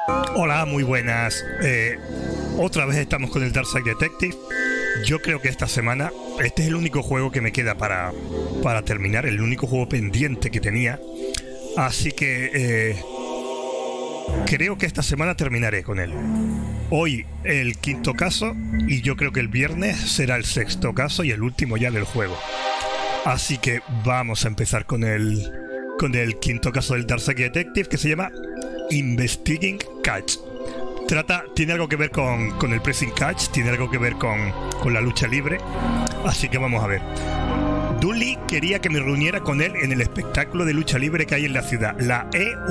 Hola, muy buenas. Otra vez estamos con el Darkside Detective. Yo creo que esta semana este es el único juego que me queda para terminar, el único juego pendiente que tenía. Así que creo que esta semana terminaré con él. Hoy el quinto caso y yo creo que el viernes será el sexto caso y el último ya del juego. Así que vamos a empezar con el quinto caso del Darkside Detective, que se llama Investigating Catch. Tiene algo que ver con el pressing catch, tiene algo que ver con la lucha libre. Así que vamos a ver. Dudley quería que me reuniera con él en el espectáculo de lucha libre que hay en la ciudad, la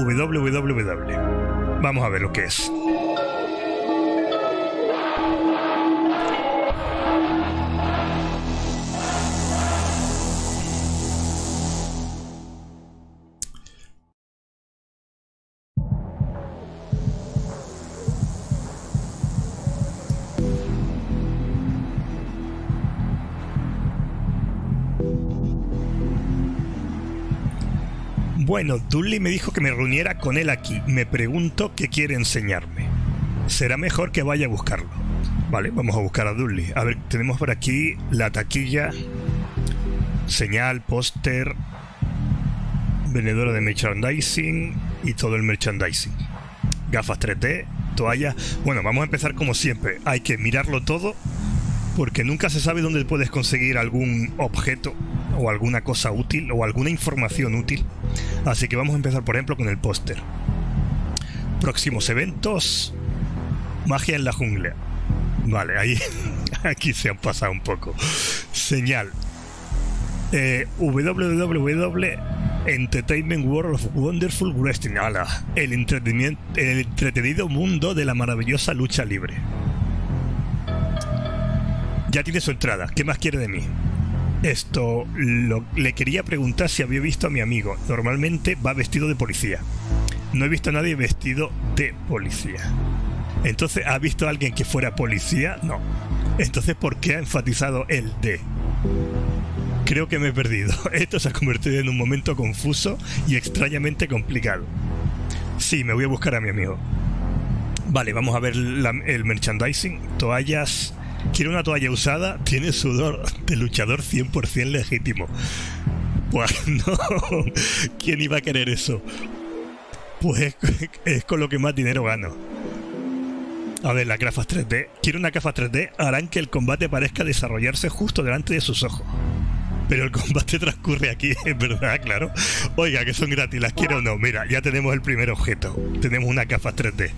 EWWW. Vamos a ver lo que es. Bueno, Dudley me dijo que me reuniera con él aquí. Me pregunto qué quiere enseñarme. Será mejor que vaya a buscarlo. Vale, vamos a buscar a Dudley. A ver, tenemos por aquí la taquilla, señal, póster, vendedora de merchandising y todo el merchandising. Gafas 3D, toalla. Bueno, vamos a empezar como siempre. Hay que mirarlo todo porque nunca se sabe dónde puedes conseguir algún objeto o alguna cosa útil o alguna información útil. Así que vamos a empezar, por ejemplo, con el póster. Próximos eventos. Magia en la jungla. Vale, ahí aquí se han pasado un poco. Señal. www Entertainment World of Wonderful Wrestling. ¡Hala! El entretenido mundo de la maravillosa lucha libre. Ya tiene su entrada. ¿Qué más quiere de mí? Le quería preguntar si había visto a mi amigo. Normalmente va vestido de policía. No he visto a nadie vestido de policía. Entonces, ¿ha visto a alguien que fuera policía? No. Entonces, ¿por qué ha enfatizado el de? Creo que me he perdido. Esto se ha convertido en un momento confuso y extrañamente complicado. Sí, me voy a buscar a mi amigo. Vale, vamos a ver el merchandising. Toallas. Quiero una toalla usada, tiene sudor de luchador 100% legítimo. Pues no, ¿quién iba a querer eso? Pues es con lo que más dinero gano. A ver, las gafas 3D. Quiero una gafas 3D, harán que el combate parezca desarrollarse justo delante de sus ojos. Pero el combate transcurre aquí, es verdad, claro. Oiga, que son gratis, ¿las quiero o no? Mira, ya tenemos el primer objeto. Tenemos una gafas 3D.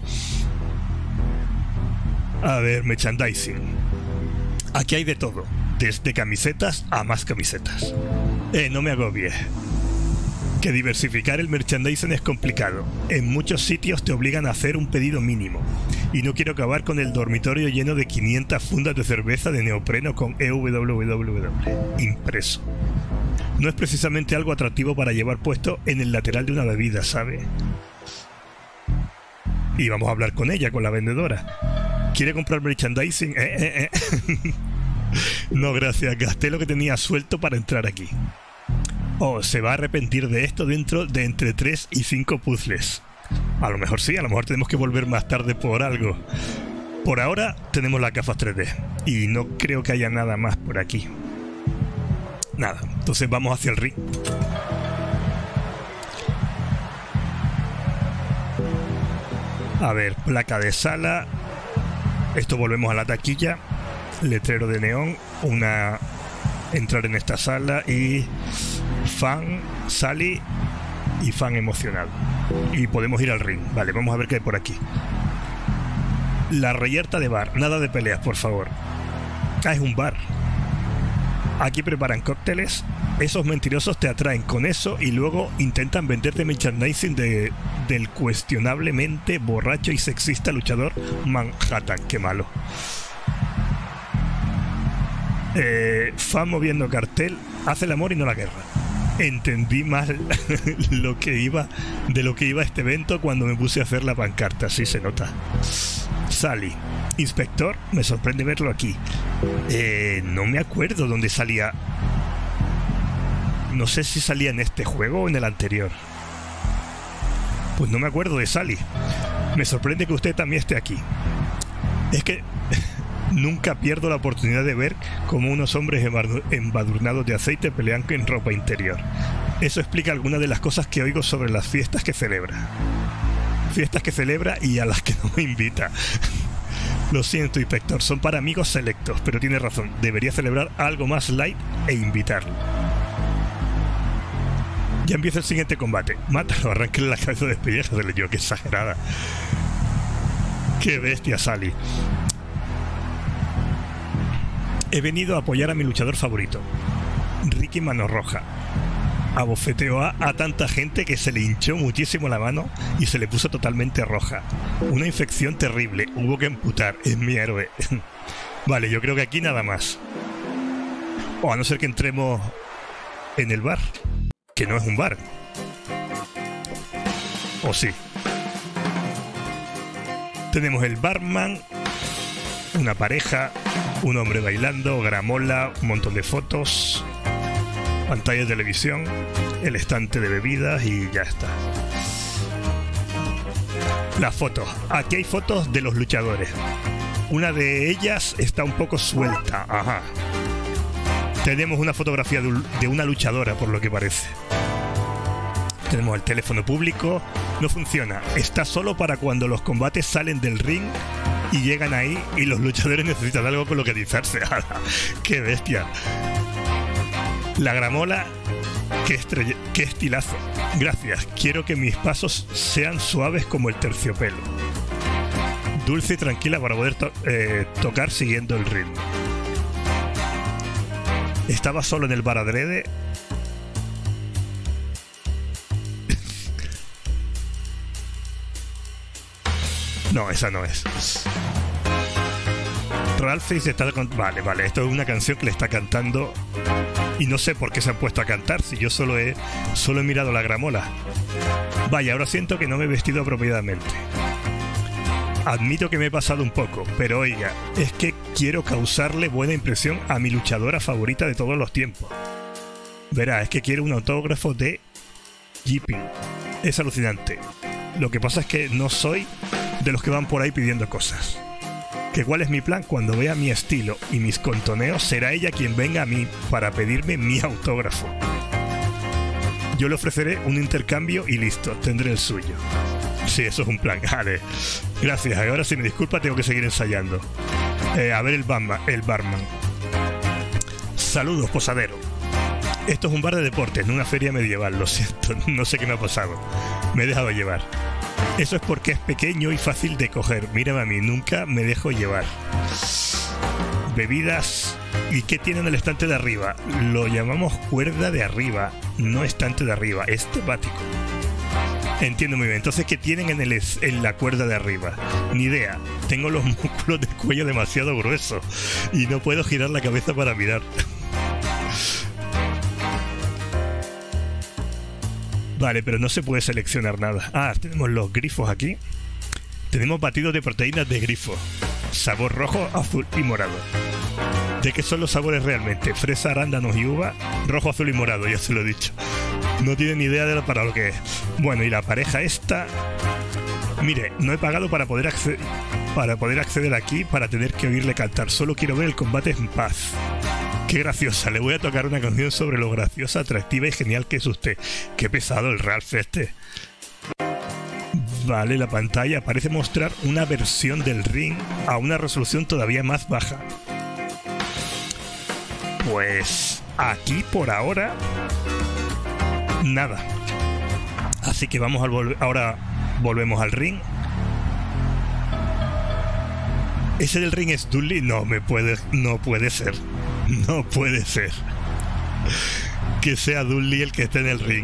A ver, merchandising. Aquí hay de todo, desde camisetas a más camisetas. No me agobies. Que diversificar el merchandising es complicado. En muchos sitios te obligan a hacer un pedido mínimo. Y no quiero acabar con el dormitorio lleno de 500 fundas de cerveza de neopreno con EWWW impreso. No es precisamente algo atractivo para llevar puesto en el lateral de una bebida, ¿sabe? Y vamos a hablar con ella, con la vendedora. ¿Quiere comprar merchandising? No, gracias. Gasté lo que tenía suelto para entrar aquí. Oh, se va a arrepentir de esto dentro de entre 3 y 5 puzzles. A lo mejor sí, a lo mejor tenemos que volver más tarde por algo. Por ahora tenemos las gafas 3D. Y no creo que haya nada más por aquí. Nada, entonces vamos hacia el ring. A ver, placa de sala. Esto volvemos a la taquilla. Letrero de neón. Entrar en esta sala y fan, Sally y fan emocionado. Y podemos ir al ring. Vale, vamos a ver qué hay por aquí. La reyerta de bar. Nada de peleas, por favor. Ah, es un bar. Aquí preparan cócteles. Esos mentirosos te atraen con eso y luego intentan venderte merchandising del cuestionablemente borracho y sexista luchador Manhattan. Qué malo. Fan moviendo cartel. Hace el amor y no la guerra. Entendí mal de lo que iba este evento cuando me puse a hacer la pancarta. Sí se nota. Sally. Inspector, me sorprende verlo aquí. No me acuerdo dónde salía. No sé si salía en este juego o en el anterior. Pues no me acuerdo de Sally. Me sorprende que usted también esté aquí. Es que nunca pierdo la oportunidad de ver cómo unos hombres embadurnados de aceite pelean en ropa interior. Eso explica algunas de las cosas que oigo sobre las fiestas que celebra. Fiestas que celebra y a las que no me invita. Lo siento, inspector, son para amigos selectos, pero tiene razón. Debería celebrar algo más light e invitarlo. Ya empieza el siguiente combate. Mátalo, arranquele la cabeza de despelleja, se le dio, qué exagerada. Qué bestia, Sally. He venido a apoyar a mi luchador favorito, Ricky Mano Roja. Abofeteó a tanta gente que se le hinchó muchísimo la mano y se le puso totalmente roja. Una infección terrible, hubo que amputar, es mi héroe. Vale, yo creo que aquí nada más. O a no ser que entremos en el bar, que no es un bar. ¿O sí? Tenemos el barman, una pareja, un hombre bailando, gramola, un montón de fotos, pantalla de televisión, el estante de bebidas y ya está. Las fotos. Aquí hay fotos de los luchadores. Una de ellas está un poco suelta. Ajá. Tenemos una fotografía de una luchadora, por lo que parece. Tenemos el teléfono público. No funciona. Está solo para cuando los combates salen del ring y llegan ahí y los luchadores necesitan algo con lo que atizarse. ¡Qué bestia! La gramola, qué estilazo. Gracias, quiero que mis pasos sean suaves como el terciopelo. Dulce y tranquila para poder tocar siguiendo el ritmo. Estaba solo en el bar adrede. No, esa no es. Ralphie se está... Vale, esto es una canción que le está cantando. Y no sé por qué se han puesto a cantar si yo solo he mirado la gramola. Vaya, ahora siento que no me he vestido apropiadamente. Admito que me he pasado un poco, pero oiga, es que quiero causarle buena impresión a mi luchadora favorita de todos los tiempos. Verá, es que quiero un autógrafo de Jipping. Es alucinante. Lo que pasa es que no soy de los que van por ahí pidiendo cosas. ¿Que cuál es mi plan? Cuando vea mi estilo y mis contoneos, será ella quien venga a mí para pedirme mi autógrafo. Yo le ofreceré un intercambio y listo, tendré el suyo. Sí, eso es un plan. Vale. Gracias. Ahora, si me disculpa, tengo que seguir ensayando. A ver el barman. Saludos, posadero. Esto es un bar de deportes, no una feria medieval. Lo siento, no sé qué me ha pasado. Me he dejado llevar. Eso es porque es pequeño y fácil de coger. Mírame a mí, nunca me dejo llevar. Bebidas. ¿Y qué tiene en el estante de arriba? Lo llamamos cuerda de arriba, no estante de arriba, es temático. Entiendo muy bien. Entonces, ¿qué tienen en la cuerda de arriba? Ni idea. Tengo los músculos del cuello demasiado gruesos y no puedo girar la cabeza para mirar. Vale, pero no se puede seleccionar nada. Ah, tenemos los grifos aquí. Tenemos batidos de proteínas de grifo. Sabor rojo, azul y morado. ¿De qué son los sabores realmente? Fresa, arándanos y uva. Rojo, azul y morado, ya se lo he dicho. No tienen ni idea para lo que es. Bueno, y la pareja esta... Mire, no he pagado para poder acceder aquí, para tener que oírle cantar. Solo quiero ver el combate en paz. Qué graciosa, le voy a tocar una canción sobre lo graciosa, atractiva y genial que es usted. Qué pesado el Ralph este. Vale, la pantalla parece mostrar una versión del ring a una resolución todavía más baja. Pues aquí por ahora nada. Así que vamos ahora volvemos al ring. ¿Ese del ring es Dudley? No puede ser. No puede ser que sea Dudley el que esté en el ring.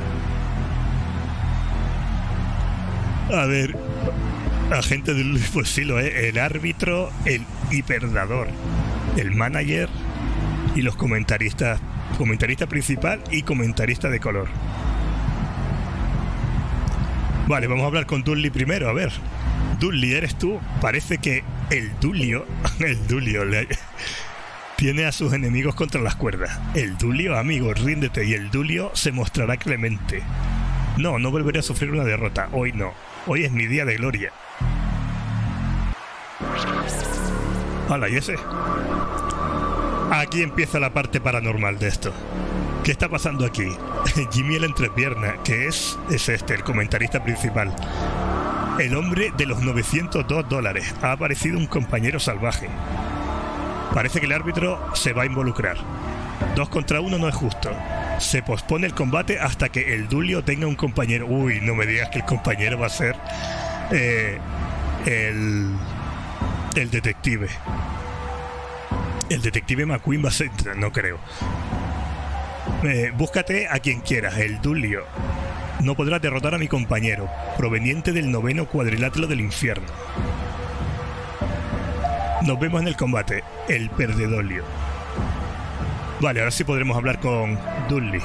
A ver, agente Dudley, pues sí lo es. El árbitro, el hiperdador, el manager y los comentaristas. Comentarista principal y comentarista de color. Vale, vamos a hablar con Dudley primero. A ver, Dudley, ¿eres tú? Parece que el Dulio tiene a sus enemigos contra las cuerdas. El Dulio, amigo, ríndete y el Dulio se mostrará clemente. No volveré a sufrir una derrota. Hoy no. Hoy es mi día de gloria. Hala, ¿y ese? Aquí empieza la parte paranormal de esto. ¿Qué está pasando aquí? Jimmy el entrepierna, que es este, el comentarista principal. El hombre de los $902. Ha aparecido un compañero salvaje. Parece que el árbitro se va a involucrar. 2 contra 1 no es justo. Se pospone el combate hasta que el Dulio tenga un compañero. Uy, no me digas que el compañero va a ser el detective. El detective McQueen va a ser... No creo. Búscate a quien quieras. El Dulio no podrá derrotar a mi compañero, proveniente del 9º cuadrilátero del infierno. Nos vemos en el combate. El perdedolio. Vale, ahora sí podremos hablar con Dudley.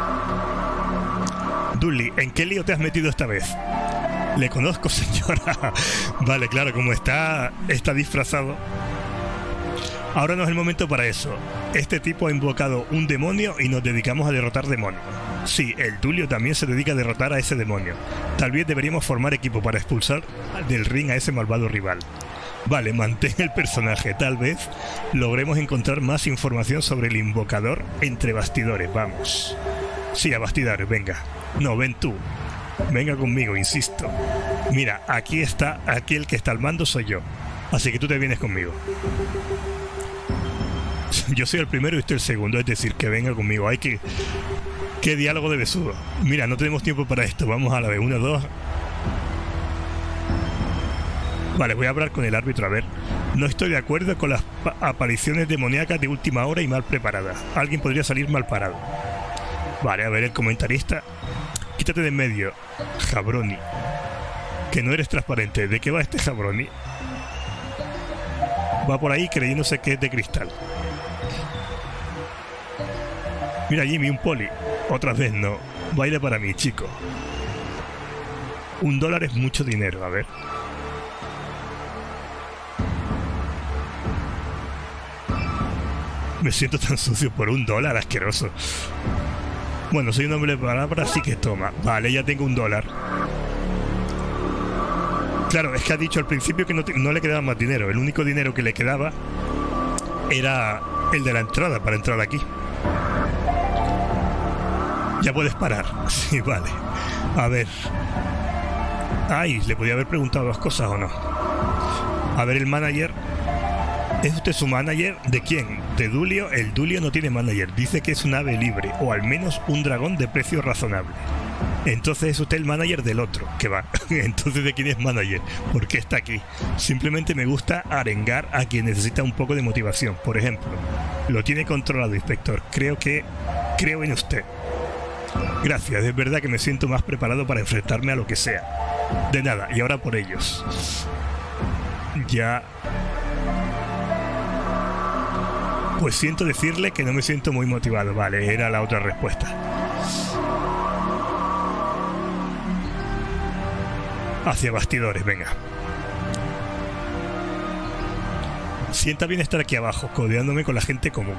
Dudley, ¿en qué lío te has metido esta vez? Le conozco, señora. Vale, claro, como está disfrazado. Ahora no es el momento para eso. Este tipo ha invocado un demonio y nos dedicamos a derrotar demonios. Sí, el Dulio también se dedica a derrotar a ese demonio. Tal vez deberíamos formar equipo para expulsar del ring a ese malvado rival. Vale, mantén el personaje. Tal vez logremos encontrar más información sobre el invocador entre bastidores. Vamos. Sí, a bastidores, venga. No, ven tú. Venga conmigo, insisto. Mira, aquí el que está al mando soy yo. Así que tú te vienes conmigo. Yo soy el primero y usted el segundo, es decir, que venga conmigo. Hay que... ¿Qué diálogo de besugo? Mira, no tenemos tiempo para esto. Vamos a la vez. 1, 2... Vale, voy a hablar con el árbitro, a ver. No estoy de acuerdo con las apariciones demoníacas de última hora y mal preparadas. Alguien podría salir mal parado. Vale, a ver, el comentarista. Quítate de en medio, Jabroni. Que no eres transparente. ¿De qué va este Jabroni? Va por ahí creyéndose que es de cristal. Mira, Jimmy, un poli. Otra vez no. Baile para mí, chico. $1 es mucho dinero, a ver. Me siento tan sucio por $1, asqueroso. Bueno, soy un hombre de palabras, así que toma. Vale, ya tengo $1. Claro, es que ha dicho al principio que no le quedaba más dinero. El único dinero que le quedaba era el de la entrada, para entrar aquí. Ya puedes parar. Sí, vale. A ver. Ay, le podía haber preguntado 2 cosas o no. A ver, el manager. ¿Es usted su manager? ¿De quién? ¿De Dulio? El Dulio no tiene manager. Dice que es un ave libre, o al menos un dragón de precio razonable. Entonces es usted el manager del otro. Que va. Entonces, ¿de quién es manager? ¿Por qué está aquí? Simplemente me gusta arengar a quien necesita un poco de motivación. Por ejemplo, lo tiene controlado, inspector. Creo en usted. Gracias, es verdad que me siento más preparado para enfrentarme a lo que sea. De nada, y ahora por ellos. Ya... Pues siento decirle que no me siento muy motivado. Vale, era la otra respuesta. Hacia bastidores, venga. Sienta bien estar aquí abajo, codeándome con la gente común.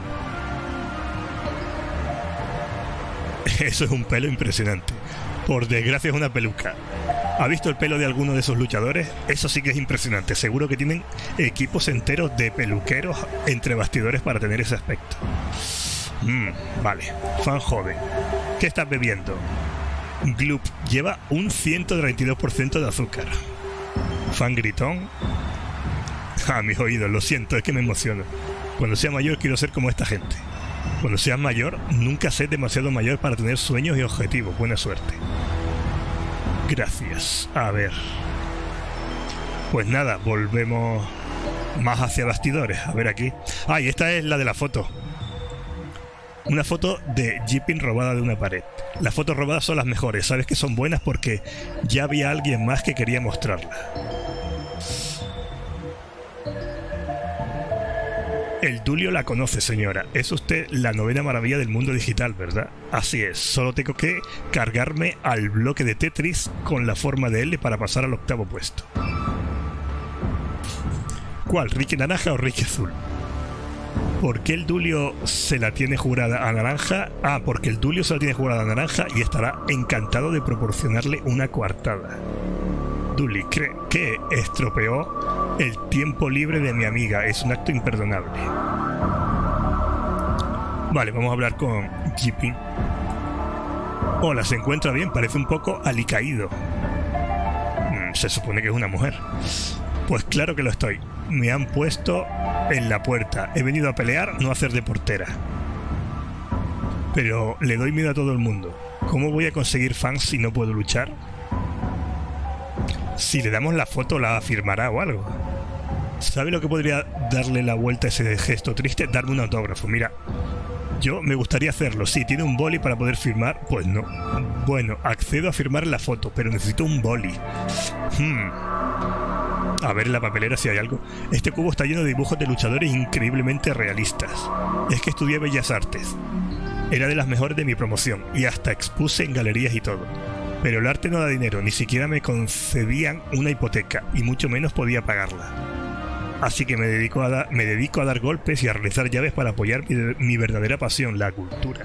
Eso es un pelo impresionante. Por desgracia es una peluca. ¿Ha visto el pelo de alguno de esos luchadores? Eso sí que es impresionante. Seguro que tienen equipos enteros de peluqueros entre bastidores para tener ese aspecto. Vale. Fan joven. ¿Qué estás bebiendo? Gloop. Lleva un 132% de azúcar. Fan gritón. Mis oídos, lo siento, es que me emociono. Cuando sea mayor quiero ser como esta gente. Cuando seas mayor, nunca seas demasiado mayor para tener sueños y objetivos. Buena suerte. Gracias. A ver. Pues nada, volvemos más hacia bastidores. A ver aquí. Y esta es la de la foto. Una foto de Jipping robada de una pared. Las fotos robadas son las mejores. Sabes que son buenas porque ya había alguien más que quería mostrarla. El Dulio la conoce, señora. Es usted la 9ª maravilla del mundo digital, ¿verdad? Así es. Solo tengo que cargarme al bloque de Tetris con la forma de L para pasar al 8º puesto. ¿Cuál? ¿Ricky naranja o Ricky azul? ¿Por qué el Dulio se la tiene jurada a naranja? Porque el Dulio se la tiene jurada a naranja y estará encantado de proporcionarle una coartada. Dully cree que estropeó el tiempo libre de mi amiga. Es un acto imperdonable. Vale, vamos a hablar con Jippy. Hola, ¿se encuentra bien? Parece un poco alicaído. Se supone que es una mujer. Pues claro que lo estoy. Me han puesto en la puerta. He venido a pelear, no a hacer de portera. Pero le doy miedo a todo el mundo. ¿Cómo voy a conseguir fans si no puedo luchar? Si le damos la foto, la firmará o algo. ¿Sabe lo que podría darle la vuelta a ese gesto triste? Darme un autógrafo. Mira, yo me gustaría hacerlo. Si tiene un boli para poder firmar, pues no. Bueno, accedo a firmar la foto, pero necesito un boli. A ver en la papelera si hay algo. Este cubo está lleno de dibujos de luchadores increíblemente realistas. Es que estudié Bellas Artes. Era de las mejores de mi promoción y hasta expuse en galerías y todo. Pero el arte no da dinero, ni siquiera me concedían una hipoteca y mucho menos podía pagarla. Así que me dedico a dar golpes y a realizar llaves para apoyar mi verdadera pasión, la cultura.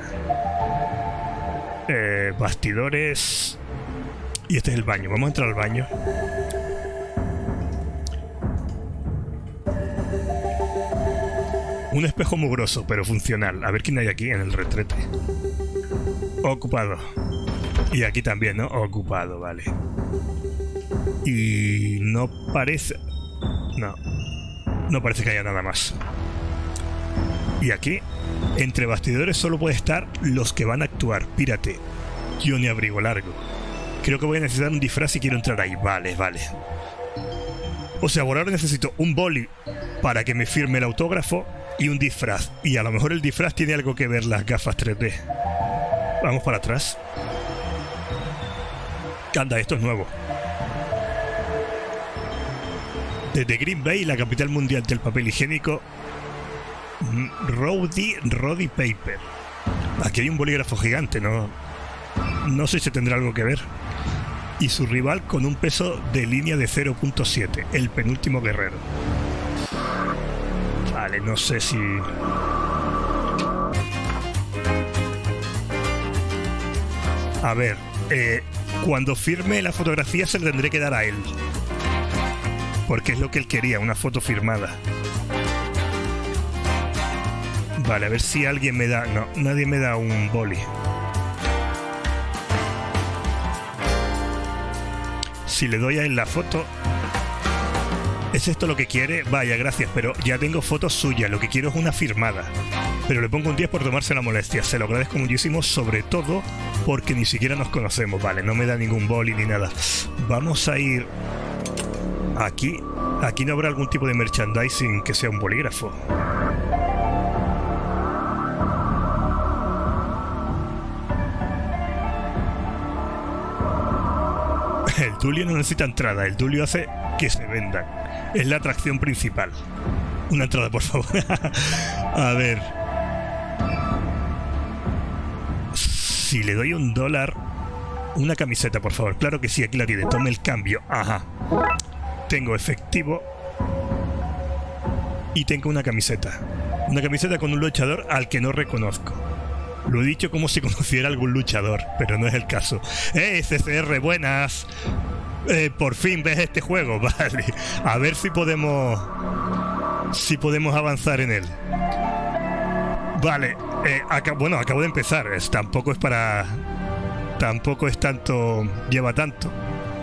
Bastidores... Y este es el baño. Vamos a entrar al baño. Un espejo mugroso, pero funcional. A ver quién hay aquí en el retrete. Ocupado. Y aquí también, ¿no? Ocupado, vale. Y no parece... No parece que haya nada más. Y aquí, entre bastidores solo puede estar los que van a actuar. Pírate. Johnny Abrigo Largo. Creo que voy a necesitar un disfraz si quiero entrar ahí. Vale, vale. O sea, por ahora necesito un boli para que me firme el autógrafo y un disfraz. Y a lo mejor el disfraz tiene algo que ver las gafas 3D. Vamos para atrás. Anda, esto es nuevo. Desde Green Bay, la capital mundial del papel higiénico, Roddy Paper. Aquí hay un bolígrafo gigante, no sé si tendrá algo que ver. Y su rival con un peso de línea de 0.7, el penúltimo guerrero. Vale, no sé si... A ver, cuando firme la fotografía se le tendré que dar a él. Porque es lo que él quería, una foto firmada. Vale, a ver si alguien me da... No, nadie me da un boli. Si le doy a él la foto... ¿Es esto lo que quiere? Vaya, gracias, pero ya tengo fotos suyas. Lo que quiero es una firmada. Pero le pongo un 10 por tomarse la molestia. Se lo agradezco muchísimo, sobre todo porque ni siquiera nos conocemos. Vale, no me da ningún boli ni nada. Vamos a ir... Aquí no habrá algún tipo de merchandising que sea un bolígrafo. El Dulio no necesita entrada, el Dulio hace que se vendan. Es la atracción principal. Una entrada, por favor. A ver. Si le doy $1, una camiseta, por favor. Claro que sí, aquí la tiene. Tome el cambio. Ajá. Tengo efectivo. Y tengo una camiseta. Una camiseta con un luchador al que no reconozco. Lo he dicho como si conociera algún luchador, pero no es el caso. CCR, buenas. Por fin ves este juego, vale. A ver si podemos avanzar en él. Vale, acabo de empezar. Tampoco es tanto. Lleva tanto.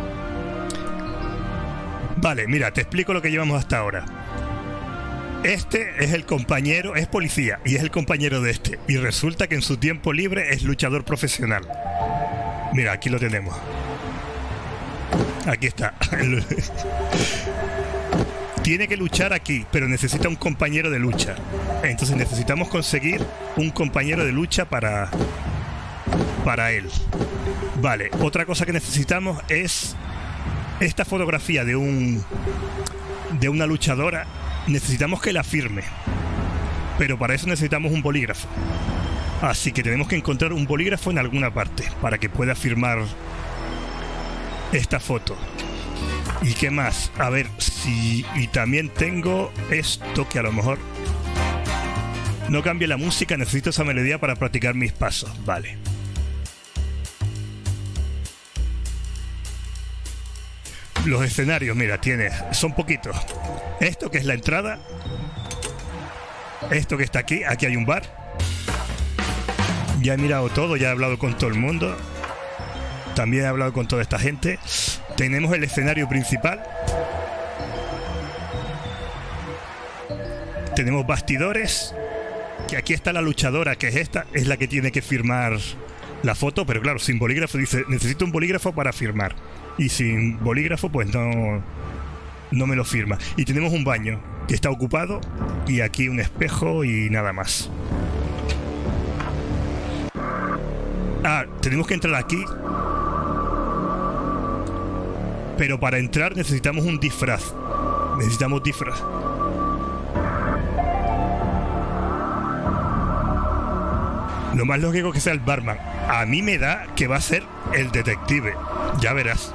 Vale, mira, te explico lo que llevamos hasta ahora. Este es el compañero, es policía y es el compañero de este. Y resulta que en su tiempo libre es luchador profesional. Mira, aquí lo tenemos. Aquí está. Tiene que luchar aquí, pero necesita un compañero de lucha. Entonces necesitamos conseguir un compañero de lucha para él. Vale, otra cosa que necesitamos es esta fotografía de una luchadora. Necesitamos que la firme, pero para eso necesitamos un bolígrafo. Así que tenemos que encontrar un bolígrafo en alguna parte para que pueda firmar esta foto. ¿Y qué más? A ver, si... Y también tengo esto que a lo mejor... No cambie la música, necesito esa melodía para practicar mis pasos. Vale. Los escenarios, mira, son poquitos. Esto que es la entrada. Esto que está aquí. Aquí hay un bar. Ya he mirado todo, ya he hablado con todo el mundo. También he hablado con toda esta gente. Tenemos el escenario principal. Tenemos bastidores. Que aquí está la luchadora, que es esta. Es la que tiene que firmar la foto. Pero claro, sin bolígrafo. Dice, necesito un bolígrafo para firmar. Y sin bolígrafo, pues no me lo firma. Y tenemos un baño que está ocupado. Y aquí un espejo y nada más. Tenemos que entrar aquí. Pero para entrar necesitamos un disfraz. Necesitamos disfraz. Lo más lógico que sea el barman. A mí me da que va a ser el detective. Ya verás.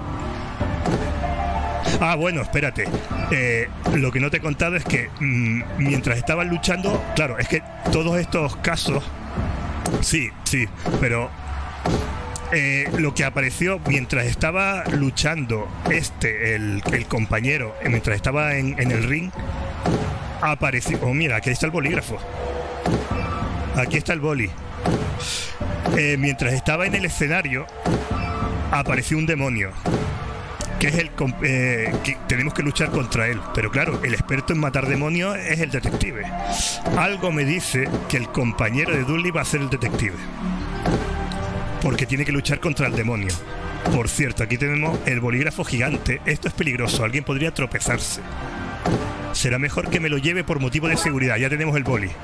Bueno, espérate. Lo que no te he contado es que mientras estaban luchando... Claro, es que todos estos casos... Sí, pero... lo que apareció mientras estaba luchando el compañero, mientras estaba en el ring, apareció... Oh, mira, aquí está el bolígrafo. Aquí está el boli. Mientras estaba en el escenario, apareció un demonio, que es que tenemos que luchar contra él. Pero claro, el experto en matar demonios es el detective. Algo me dice que el compañero de Dudley va a ser el detective, porque tiene que luchar contra el demonio. Por cierto, aquí tenemos el bolígrafo gigante. Esto es peligroso, alguien podría tropezarse. Será mejor que me lo lleve por motivo de seguridad. Ya tenemos el boli.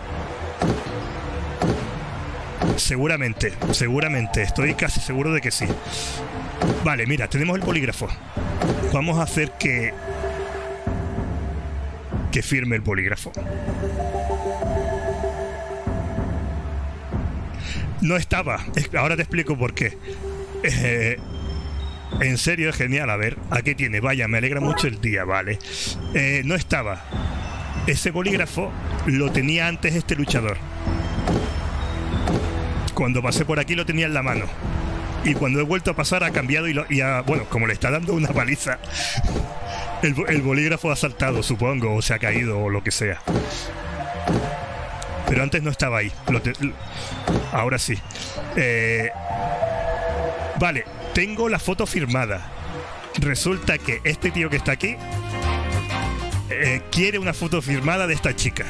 Seguramente, estoy casi seguro de que sí. Vale, mira, tenemos el bolígrafo. Vamos a hacer que firme el bolígrafo. No estaba. Ahora te explico por qué. En serio, es genial. A ver, aquí tiene. Vaya, me alegra mucho el día, vale. No estaba. Ese bolígrafo lo tenía antes este luchador. Cuando pasé por aquí lo tenía en la mano. Y cuando he vuelto a pasar ha cambiado bueno, como le está dando una paliza, el bolígrafo ha saltado, supongo, o se ha caído o lo que sea. Pero antes no estaba ahí. Ahora sí. Vale, tengo la foto firmada. Resulta que este tío que está aquí quiere una foto firmada de esta chica.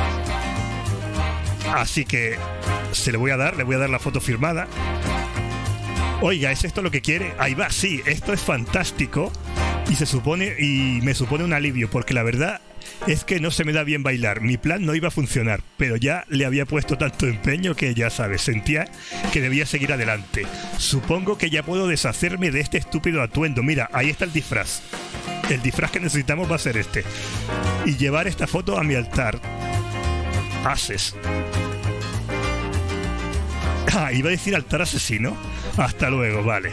Así que le voy a dar la foto firmada. Oiga, ¿es esto lo que quiere? Ahí va, sí, esto es fantástico. Y me supone un alivio, porque la verdad es que no se me da bien bailar. Mi plan no iba a funcionar, pero ya le había puesto tanto empeño que ya sabes, sentía que debía seguir adelante. Supongo que ya puedo deshacerme de este estúpido atuendo. Mira, ahí está el disfraz. El disfraz que necesitamos va a ser este. Y llevar esta foto a mi altar. Haces. Iba a decir altar asesino. Hasta luego, vale.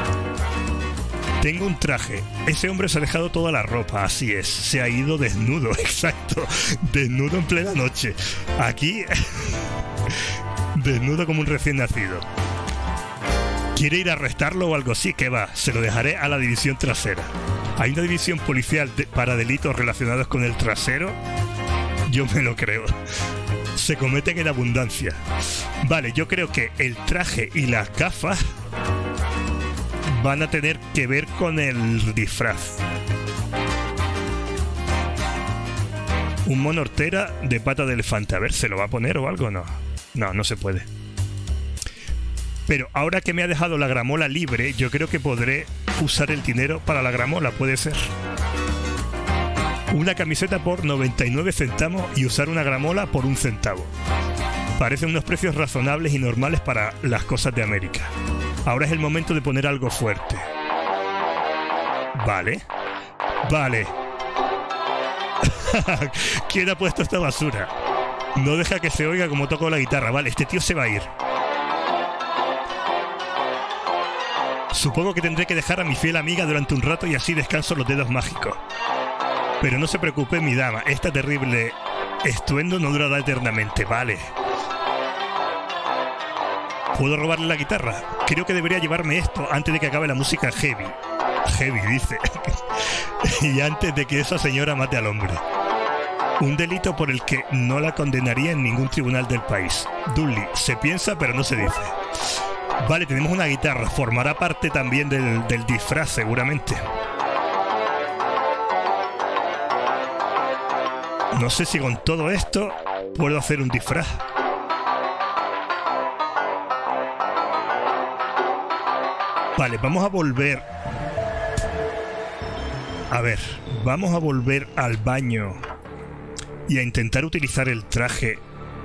Tengo un traje. Ese hombre se ha dejado toda la ropa, así es. Se ha ido desnudo, exacto. Desnudo en plena noche. Aquí... desnudo como un recién nacido. ¿Quiere ir a arrestarlo o algo así? Que va, se lo dejaré a la división trasera. ¿Hay una división policial para delitos relacionados con el trasero? Yo me lo creo. Se cometen en abundancia. Vale, yo creo que el traje y las gafas van a tener que ver con el disfraz. Un mono hortera de pata de elefante. A ver, ¿se lo va a poner o algo? No. No se puede. Pero ahora que me ha dejado la gramola libre, yo creo que podré usar el dinero para la gramola, puede ser. Una camiseta por 99 centavos y usar una gramola por 1 centavo. Parecen unos precios razonables y normales para las cosas de América. Ahora es el momento de poner algo fuerte. Vale. ¿Quién ha puesto esta basura? No deja que se oiga como toco la guitarra. Vale, este tío se va a ir. Supongo que tendré que dejar a mi fiel amiga durante un rato y así descanso los dedos mágicos. Pero no se preocupe, mi dama, esta terrible estruendo no durará eternamente, vale. ¿Puedo robarle la guitarra? Creo que debería llevarme esto antes de que acabe la música heavy. heavy, dice. Y antes de que esa señora mate al hombre. Un delito por el que no la condenaría en ningún tribunal del país. Dudley, se piensa pero no se dice. Vale, tenemos una guitarra. Formará parte también del disfraz, seguramente. No sé si con todo esto puedo hacer un disfraz. Vale, vamos a volver. A ver, vamos a volver al baño y a intentar utilizar el traje.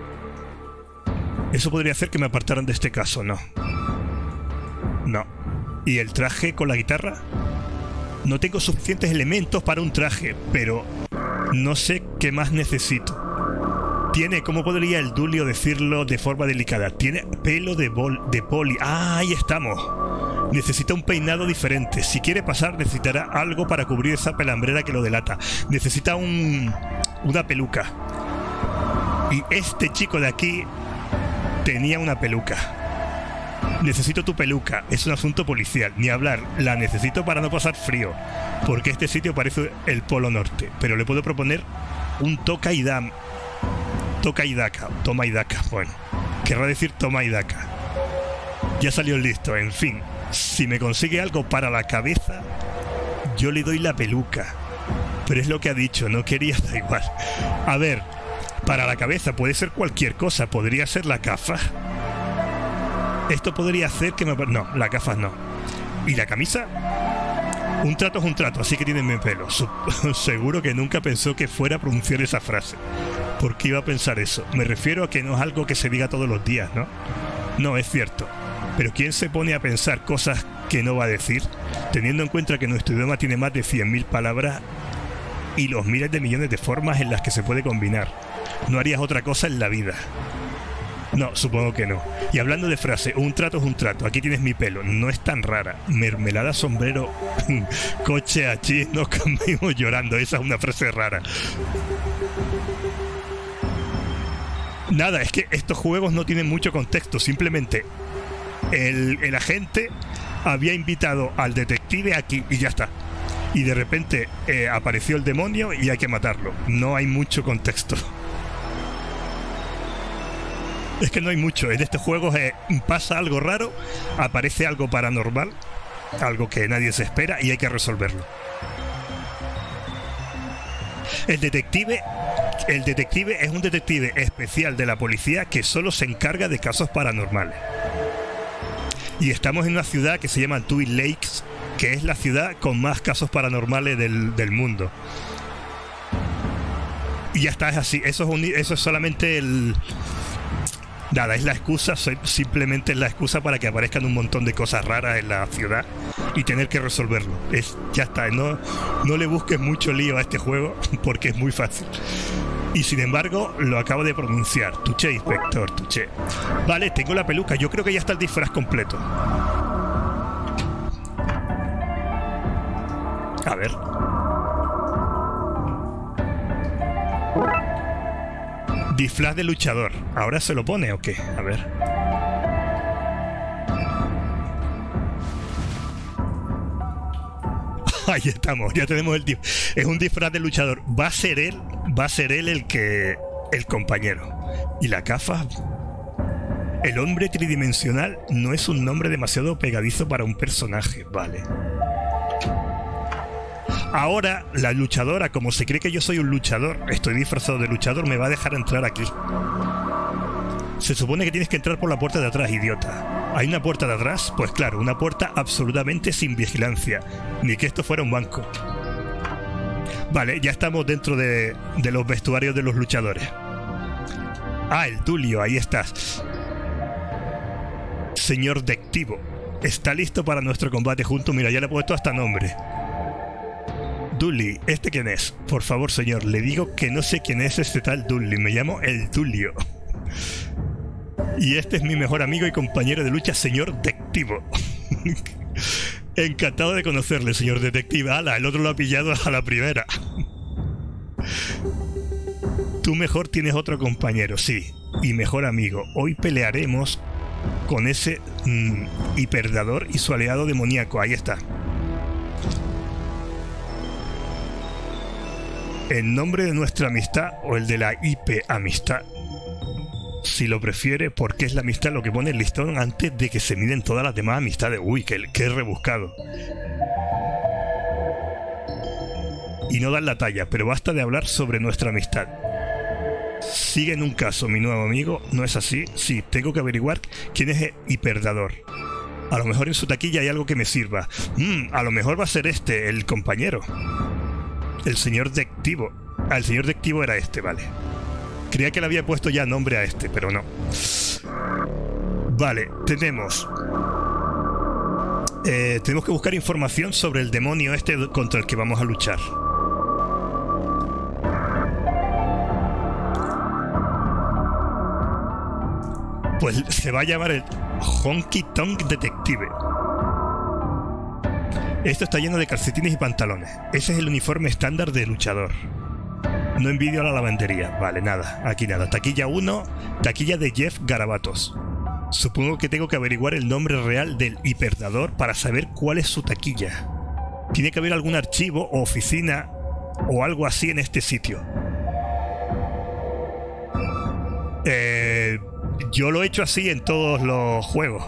Eso podría hacer que me apartaran de este caso, ¿no? No. ¿Y el traje con la guitarra? No tengo suficientes elementos para un traje, pero no sé qué más necesito. Tiene, ¿cómo podría el Dulio decirlo de forma delicada? Tiene pelo de poli. ¡Ah, ahí estamos! Necesita un peinado diferente. Si quiere pasar, necesitará algo para cubrir esa pelambrera que lo delata. Necesita una peluca. Y este chico de aquí tenía una peluca. Necesito tu peluca. Es un asunto policial. Ni hablar. La necesito para no pasar frío. Porque este sitio parece el Polo Norte. Pero le puedo proponer un toca y daca. Toma y daca. Bueno, querrá decir toma y daca. Ya salió listo. En fin. Si me consigue algo para la cabeza, yo le doy la peluca. Pero es lo que ha dicho, no quería, da igual. A ver, para la cabeza puede ser cualquier cosa. Podría ser la gafa. Esto podría hacer que me... No, las gafas no. ¿Y la camisa? Un trato es un trato, así que tienen mi pelo. Seguro que nunca pensó que fuera a pronunciar esa frase. ¿Por qué iba a pensar eso? Me refiero a que no es algo que se diga todos los días, ¿no? No, es cierto. Pero ¿quién se pone a pensar cosas que no va a decir? Teniendo en cuenta que nuestro idioma tiene más de 100.000 palabras y los miles de millones de formas en las que se puede combinar. ¿No harías otra cosa en la vida? No, supongo que no. Y hablando de frase, un trato es un trato. Aquí tienes mi pelo. No es tan rara. Mermelada, sombrero, coche, achí, nos cambiamos llorando. Esa es una frase rara. Nada, es que estos juegos no tienen mucho contexto. Simplemente el agente había invitado al detective aquí y ya está. Y de repente apareció el demonio y hay que matarlo. No hay mucho contexto. Es que no hay mucho. En estos juegos pasa algo raro, aparece algo paranormal, algo que nadie se espera y hay que resolverlo. El detective es un detective especial de la policía que solo se encarga de casos paranormales. Y estamos en una ciudad que se llama Twin Lakes, que es la ciudad con más casos paranormales del mundo. Y ya está, es así. Eso es solamente el... Nada, es la excusa, simplemente es la excusa para que aparezcan un montón de cosas raras en la ciudad y tener que resolverlo. Ya está, no le busques mucho lío a este juego porque es muy fácil. Y sin embargo, lo acabo de pronunciar. Touché, inspector, touché. Vale, tengo la peluca. Yo creo que ya está el disfraz completo. A ver. Disfraz de luchador. ¿Ahora se lo pone o qué? A ver. Ahí estamos, ya tenemos el disfraz. Es un disfraz de luchador. Va a ser él el compañero. ¿Y la gafa? El hombre tridimensional no es un nombre demasiado pegadizo para un personaje. Vale. Ahora, la luchadora, como se cree que yo soy un luchador, estoy disfrazado de luchador, me va a dejar entrar aquí. Se supone que tienes que entrar por la puerta de atrás, idiota. ¿Hay una puerta de atrás? Pues claro, una puerta absolutamente sin vigilancia. Ni que esto fuera un banco. Vale, ya estamos dentro de los vestuarios de los luchadores. Ah, el Tulio, ahí estás. Señor Detectivo, ¿está listo para nuestro combate juntos? Mira, ya le he puesto hasta nombre. Dudley, ¿este quién es? Por favor, señor, le digo que no sé quién es este tal Dudley. Me llamo el Tulio. Y este es mi mejor amigo y compañero de lucha, señor Detectivo. Encantado de conocerle, señor detective. ¡Hala! El otro lo ha pillado a la primera. Tú mejor tienes otro compañero, sí. Y mejor amigo. Hoy pelearemos con ese hiperdador y su aliado demoníaco. Ahí está. ¿En nombre de nuestra amistad o el de la IP amistad? Si lo prefiere, porque es la amistad lo que pone el listón antes de que se miden todas las demás amistades. Uy, que rebuscado. Y no dan la talla, pero basta de hablar sobre nuestra amistad. Sigue en un caso, mi nuevo amigo. ¿No es así? Sí, tengo que averiguar quién es el hiperdador. A lo mejor en su taquilla hay algo que me sirva. A lo mejor va a ser este, el compañero. El señor detectivo. Ah, el señor detectivo era este, vale. Creía que le había puesto ya nombre a este, pero no. Vale, tenemos que buscar información sobre el demonio este contra el que vamos a luchar. Pues se va a llamar el Honky Tonk Detective. Esto está lleno de calcetines y pantalones. Ese es el uniforme estándar de luchador. No envidio a la lavandería. Vale, nada, aquí nada. Taquilla 1, taquilla de Jeff Garabatos. Supongo que tengo que averiguar el nombre real del hiperdador para saber cuál es su taquilla. Tiene que haber algún archivo o oficina o algo así en este sitio. Yo lo he hecho así en todos los juegos.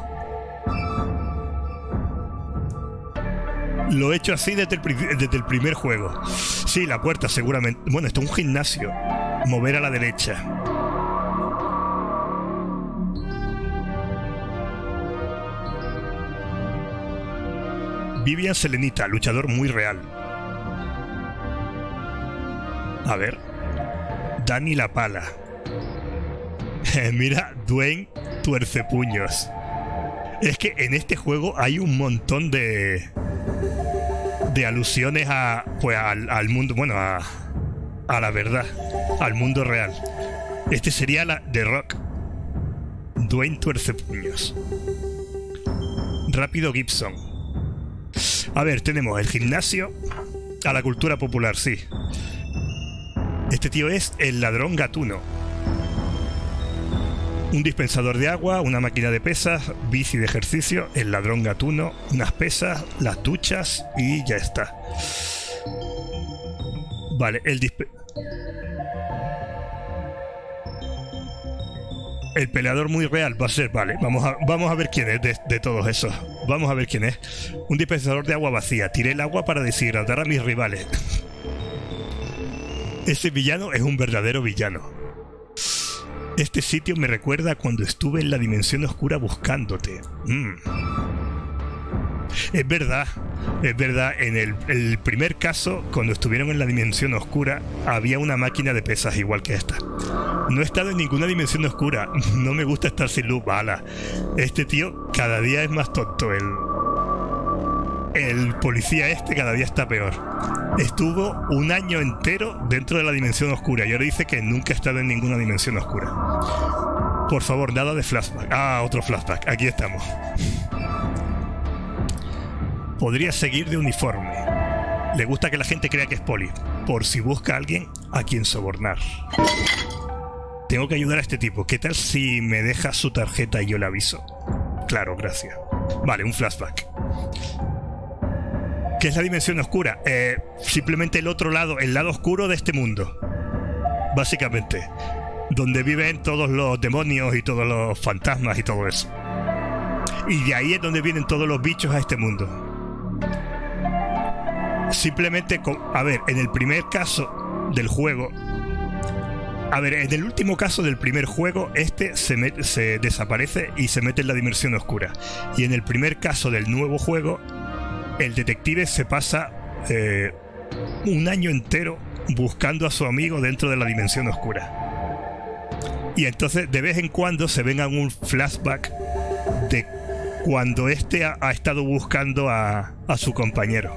Lo he hecho así desde el primer juego. Sí, la puerta seguramente. Bueno, esto es un gimnasio. Mover a la derecha. Vivian Selenita, luchador muy real. A ver. Dani La Pala. Mira, Dwayne Tuercepuños. Es que en este juego hay un montón de alusiones a, pues, al mundo, bueno, a la verdad, al mundo real. Este sería la de Rock. Dwayne Tuercepuños. Rápido Gibson. A ver, tenemos el gimnasio a la cultura popular, sí. Este tío es el ladrón gatuno. Un dispensador de agua, una máquina de pesas, bici de ejercicio, el ladrón gatuno, unas pesas, las duchas y ya está. Vale, el peleador muy real va a ser, vale, vamos a ver quién es de todos esos. Vamos a ver quién es. Un dispensador de agua vacía. Tiré el agua para deshidratar a mis rivales. Ese villano es un verdadero villano. Este sitio me recuerda a cuando estuve en la dimensión oscura buscándote. Es verdad, en el primer caso, cuando estuvieron en la dimensión oscura, había una máquina de pesas igual que esta. No he estado en ninguna dimensión oscura, no me gusta estar sin luz, bala. Este tío cada día es más tonto, el policía este cada día está peor. Estuvo un año entero dentro de la dimensión oscura y ahora dice que nunca ha estado en ninguna dimensión oscura. Por favor, nada de flashback. Ah, otro flashback, aquí estamos. Podría seguir de uniforme. Le gusta que la gente crea que es poli, por si busca a alguien a quien sobornar. Tengo que ayudar a este tipo. ¿Qué tal si me deja su tarjeta y yo le aviso? Claro, gracias. Vale, un flashback. ¿Qué es la dimensión oscura? Simplemente el otro lado, el lado oscuro de este mundo. Básicamente. Donde viven todos los demonios y todos los fantasmas y todo eso. Y de ahí es donde vienen todos los bichos a este mundo. Simplemente, a ver, en el primer caso del juego... A ver, en el último caso del primer juego, este se desaparece y se mete en la dimensión oscura. Y en el primer caso del nuevo juego, el detective se pasa un año entero buscando a su amigo dentro de la dimensión oscura. Y entonces de vez en cuando se ven un flashback de cuando este ha estado buscando a su compañero.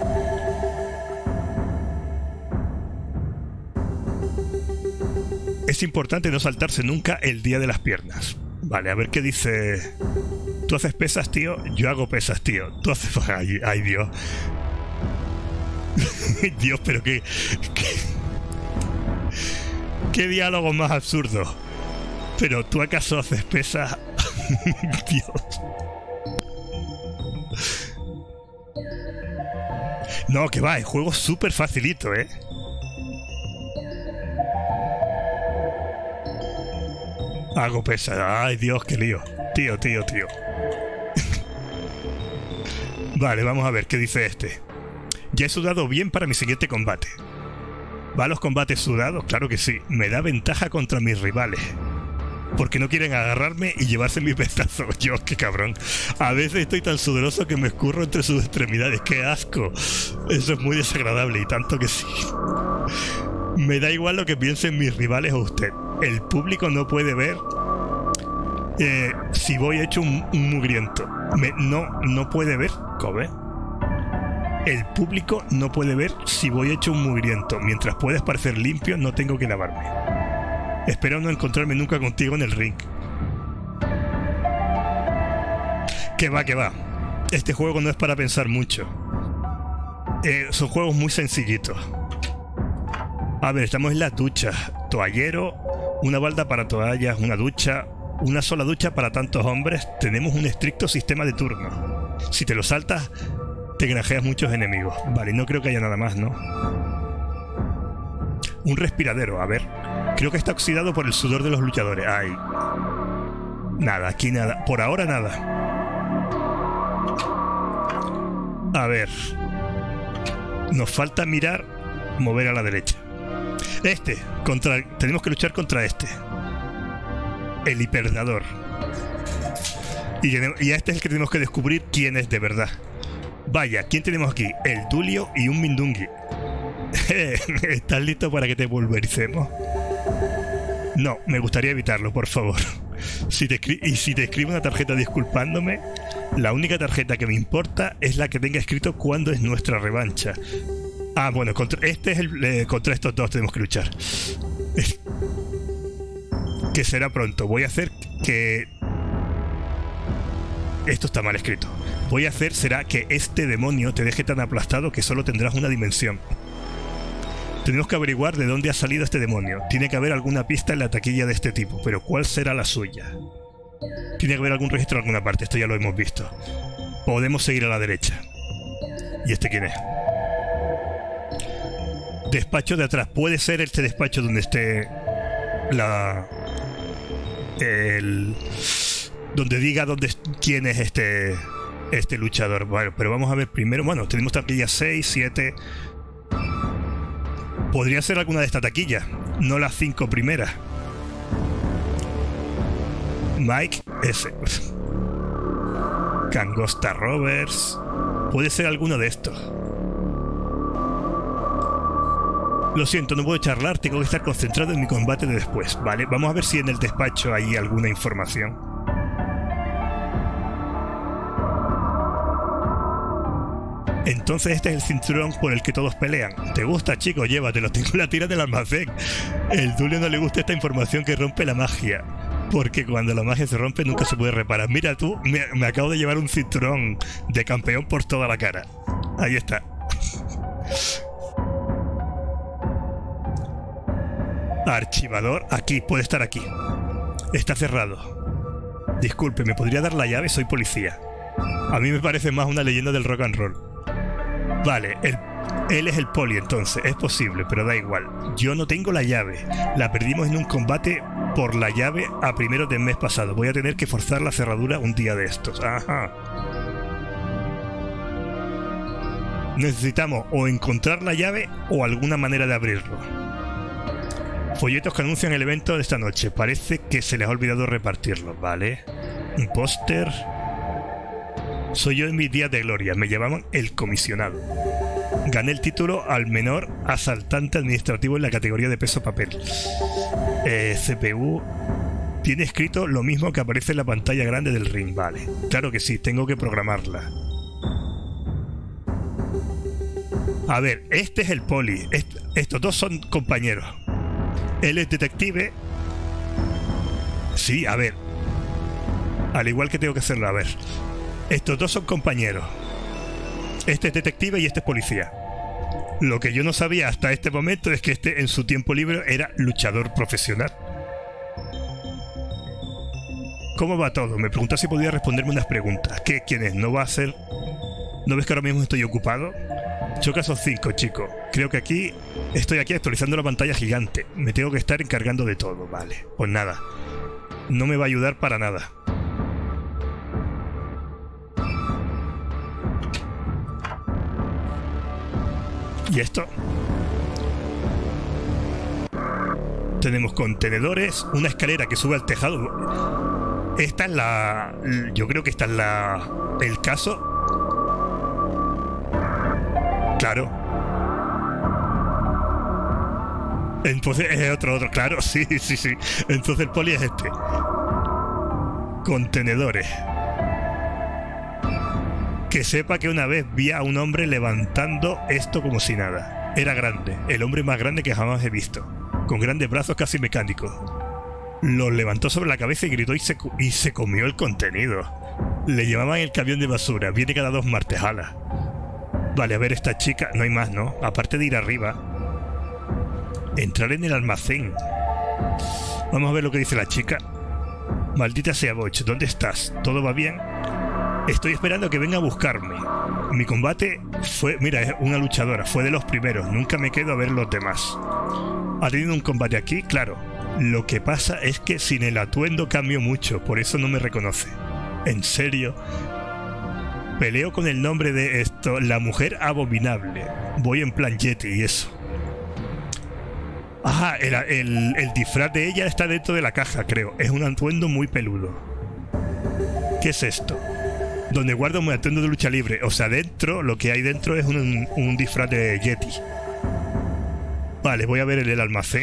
Es importante no saltarse nunca el día de las piernas. Vale, a ver qué dice. Tú haces pesas, tío. Yo hago pesas, tío. Tú haces... Ay, Dios. Dios, pero qué diálogo más absurdo. Pero tú acaso haces pesas. Dios. No, que va, el juego es súper facilito, Hago pesa. Ay, Dios, qué lío. Tío. Vale, vamos a ver qué dice este. Ya he sudado bien para mi siguiente combate. ¿Va a los combates sudados? Claro que sí. Me da ventaja contra mis rivales. Porque no quieren agarrarme y llevarse mi pestazo. Yo, qué cabrón. A veces estoy tan sudoroso que me escurro entre sus extremidades. ¡Qué asco! Eso es muy desagradable y tanto que sí. Me da igual lo que piensen mis rivales o usted. El público no puede ver si voy hecho un mugriento. No puede ver, Kobe. El público no puede ver si voy hecho un mugriento. Mientras puedes parecer limpio, no tengo que lavarme. Espero no encontrarme nunca contigo en el ring. Que va. Este juego no es para pensar mucho. Son juegos muy sencillitos. A ver, estamos en la ducha. Toallero, una balda para toallas, una ducha, una sola ducha para tantos hombres. Tenemos un estricto sistema de turno. Si te lo saltas, te granjeas muchos enemigos. Vale, no creo que haya nada más, ¿no? Un respiradero, a ver. Creo que está oxidado por el sudor de los luchadores. Ay. Nada, aquí nada. Por ahora nada. A ver. Nos falta mirar, mover a la derecha. Tenemos que luchar contra este. El hiperdador. Y a este es el que tenemos que descubrir quién es de verdad. Vaya, ¿quién tenemos aquí? El Dulio y un Mindungi. ¿Estás listo para que te pulvericemos? No, me gustaría evitarlo, por favor. Si te escribo una tarjeta disculpándome, la única tarjeta que me importa es la que tenga escrito cuándo es nuestra revancha. Ah, bueno, contra estos dos tenemos que luchar. Que será pronto. Voy a hacer que... Esto está mal escrito. Voy a hacer será que este demonio te deje tan aplastado que solo tendrás una dimensión. Tenemos que averiguar de dónde ha salido este demonio. Tiene que haber alguna pista en la taquilla de este tipo, pero ¿cuál será la suya? Tiene que haber algún registro en alguna parte, esto ya lo hemos visto. Podemos seguir a la derecha. ¿Y este quién es? Despacho de atrás. Puede ser este despacho donde esté donde diga quién es este luchador. Bueno, pero vamos a ver primero. Bueno, tenemos taquillas 6, 7... Podría ser alguna de estas taquillas, no las 5 primeras. Mike S. Kangosta Roberts. Puede ser alguno de estos. Lo siento, no puedo charlar, tengo que estar concentrado en mi combate de después. Vale, vamos a ver si en el despacho hay alguna información. Entonces este es el cinturón por el que todos pelean. ¿Te gusta, chico? Llévatelo, tengo la tira del almacén. El Dulio no le gusta esta información que rompe la magia. Porque cuando la magia se rompe nunca se puede reparar. Mira tú, me acabo de llevar un cinturón de campeón por toda la cara. Ahí está. Archivador, aquí, puede estar aquí. Está cerrado. Disculpe, ¿me podría dar la llave? Soy policía. A mí me parece más una leyenda del rock and roll. Vale, él es el poli entonces, es posible, pero da igual. Yo no tengo la llave. La perdimos en un combate por la llave a primeros del mes pasado. Voy a tener que forzar la cerradura un día de estos. Ajá. Necesitamos o encontrar la llave o alguna manera de abrirlo. Folletos que anuncian el evento de esta noche. Parece que se les ha olvidado repartirlos, ¿vale? Un póster. Soy yo en mis días de gloria. Me llamaban el comisionado. Gané el título al menor asaltante administrativo en la categoría de peso papel. CPU. Tiene escrito lo mismo que aparece en la pantalla grande del ring. Vale. Claro que sí, tengo que programarla. A ver, este es el poli. Estos dos son compañeros. Él es detective. Sí, a ver. Al igual que tengo que hacerlo, a ver. Estos dos son compañeros. Este es detective y este es policía. Lo que yo no sabía hasta este momento es que este en su tiempo libre era luchador profesional. ¿Cómo va todo? Me preguntó si podía responderme unas preguntas. ¿Quién es? ¿No va a ser? ¿No ves que ahora mismo estoy ocupado? Choca esos 5, chico. Creo que estoy aquí actualizando la pantalla gigante. Me tengo que estar encargando de todo. Vale, pues nada. no me va a ayudar para nada. ¿Y esto? Tenemos contenedores, una escalera que sube al tejado. Esta es la... Yo creo que esta es el caso. Claro. Entonces es otro, claro, sí. Entonces el poli es este. Contenedores. Que sepa que una vez vi a un hombre levantando esto como si nada. Era grande, el hombre más grande que jamás he visto, con grandes brazos casi mecánicos. Lo levantó sobre la cabeza y gritó y se comió el contenido. Le llevaban el camión de basura, viene cada 2 martes, ala. Vale, a ver, esta chica, no hay más, ¿no? Aparte de ir arriba. Entrar en el almacén. Vamos a ver lo que dice la chica. Maldita sea Boch, ¿dónde estás? ¿Todo va bien? Estoy esperando a que venga a buscarme. Mi combate fue... Mira, es una luchadora, fue de los primeros. Nunca me quedo a ver los demás. ¿Ha tenido un combate aquí? Claro. Lo que pasa es que sin el atuendo cambio mucho, por eso no me reconoce. ¿En serio? Peleo con el nombre de esto, la mujer abominable. Voy en plan Yeti y eso. Ajá, el disfraz de ella está dentro de la caja, creo. Es un atuendo muy peludo. ¿Qué es esto? Donde guardo mi atuendo de lucha libre. O sea, dentro, lo que hay dentro es un disfraz de Yeti. Vale, voy a ver el almacén.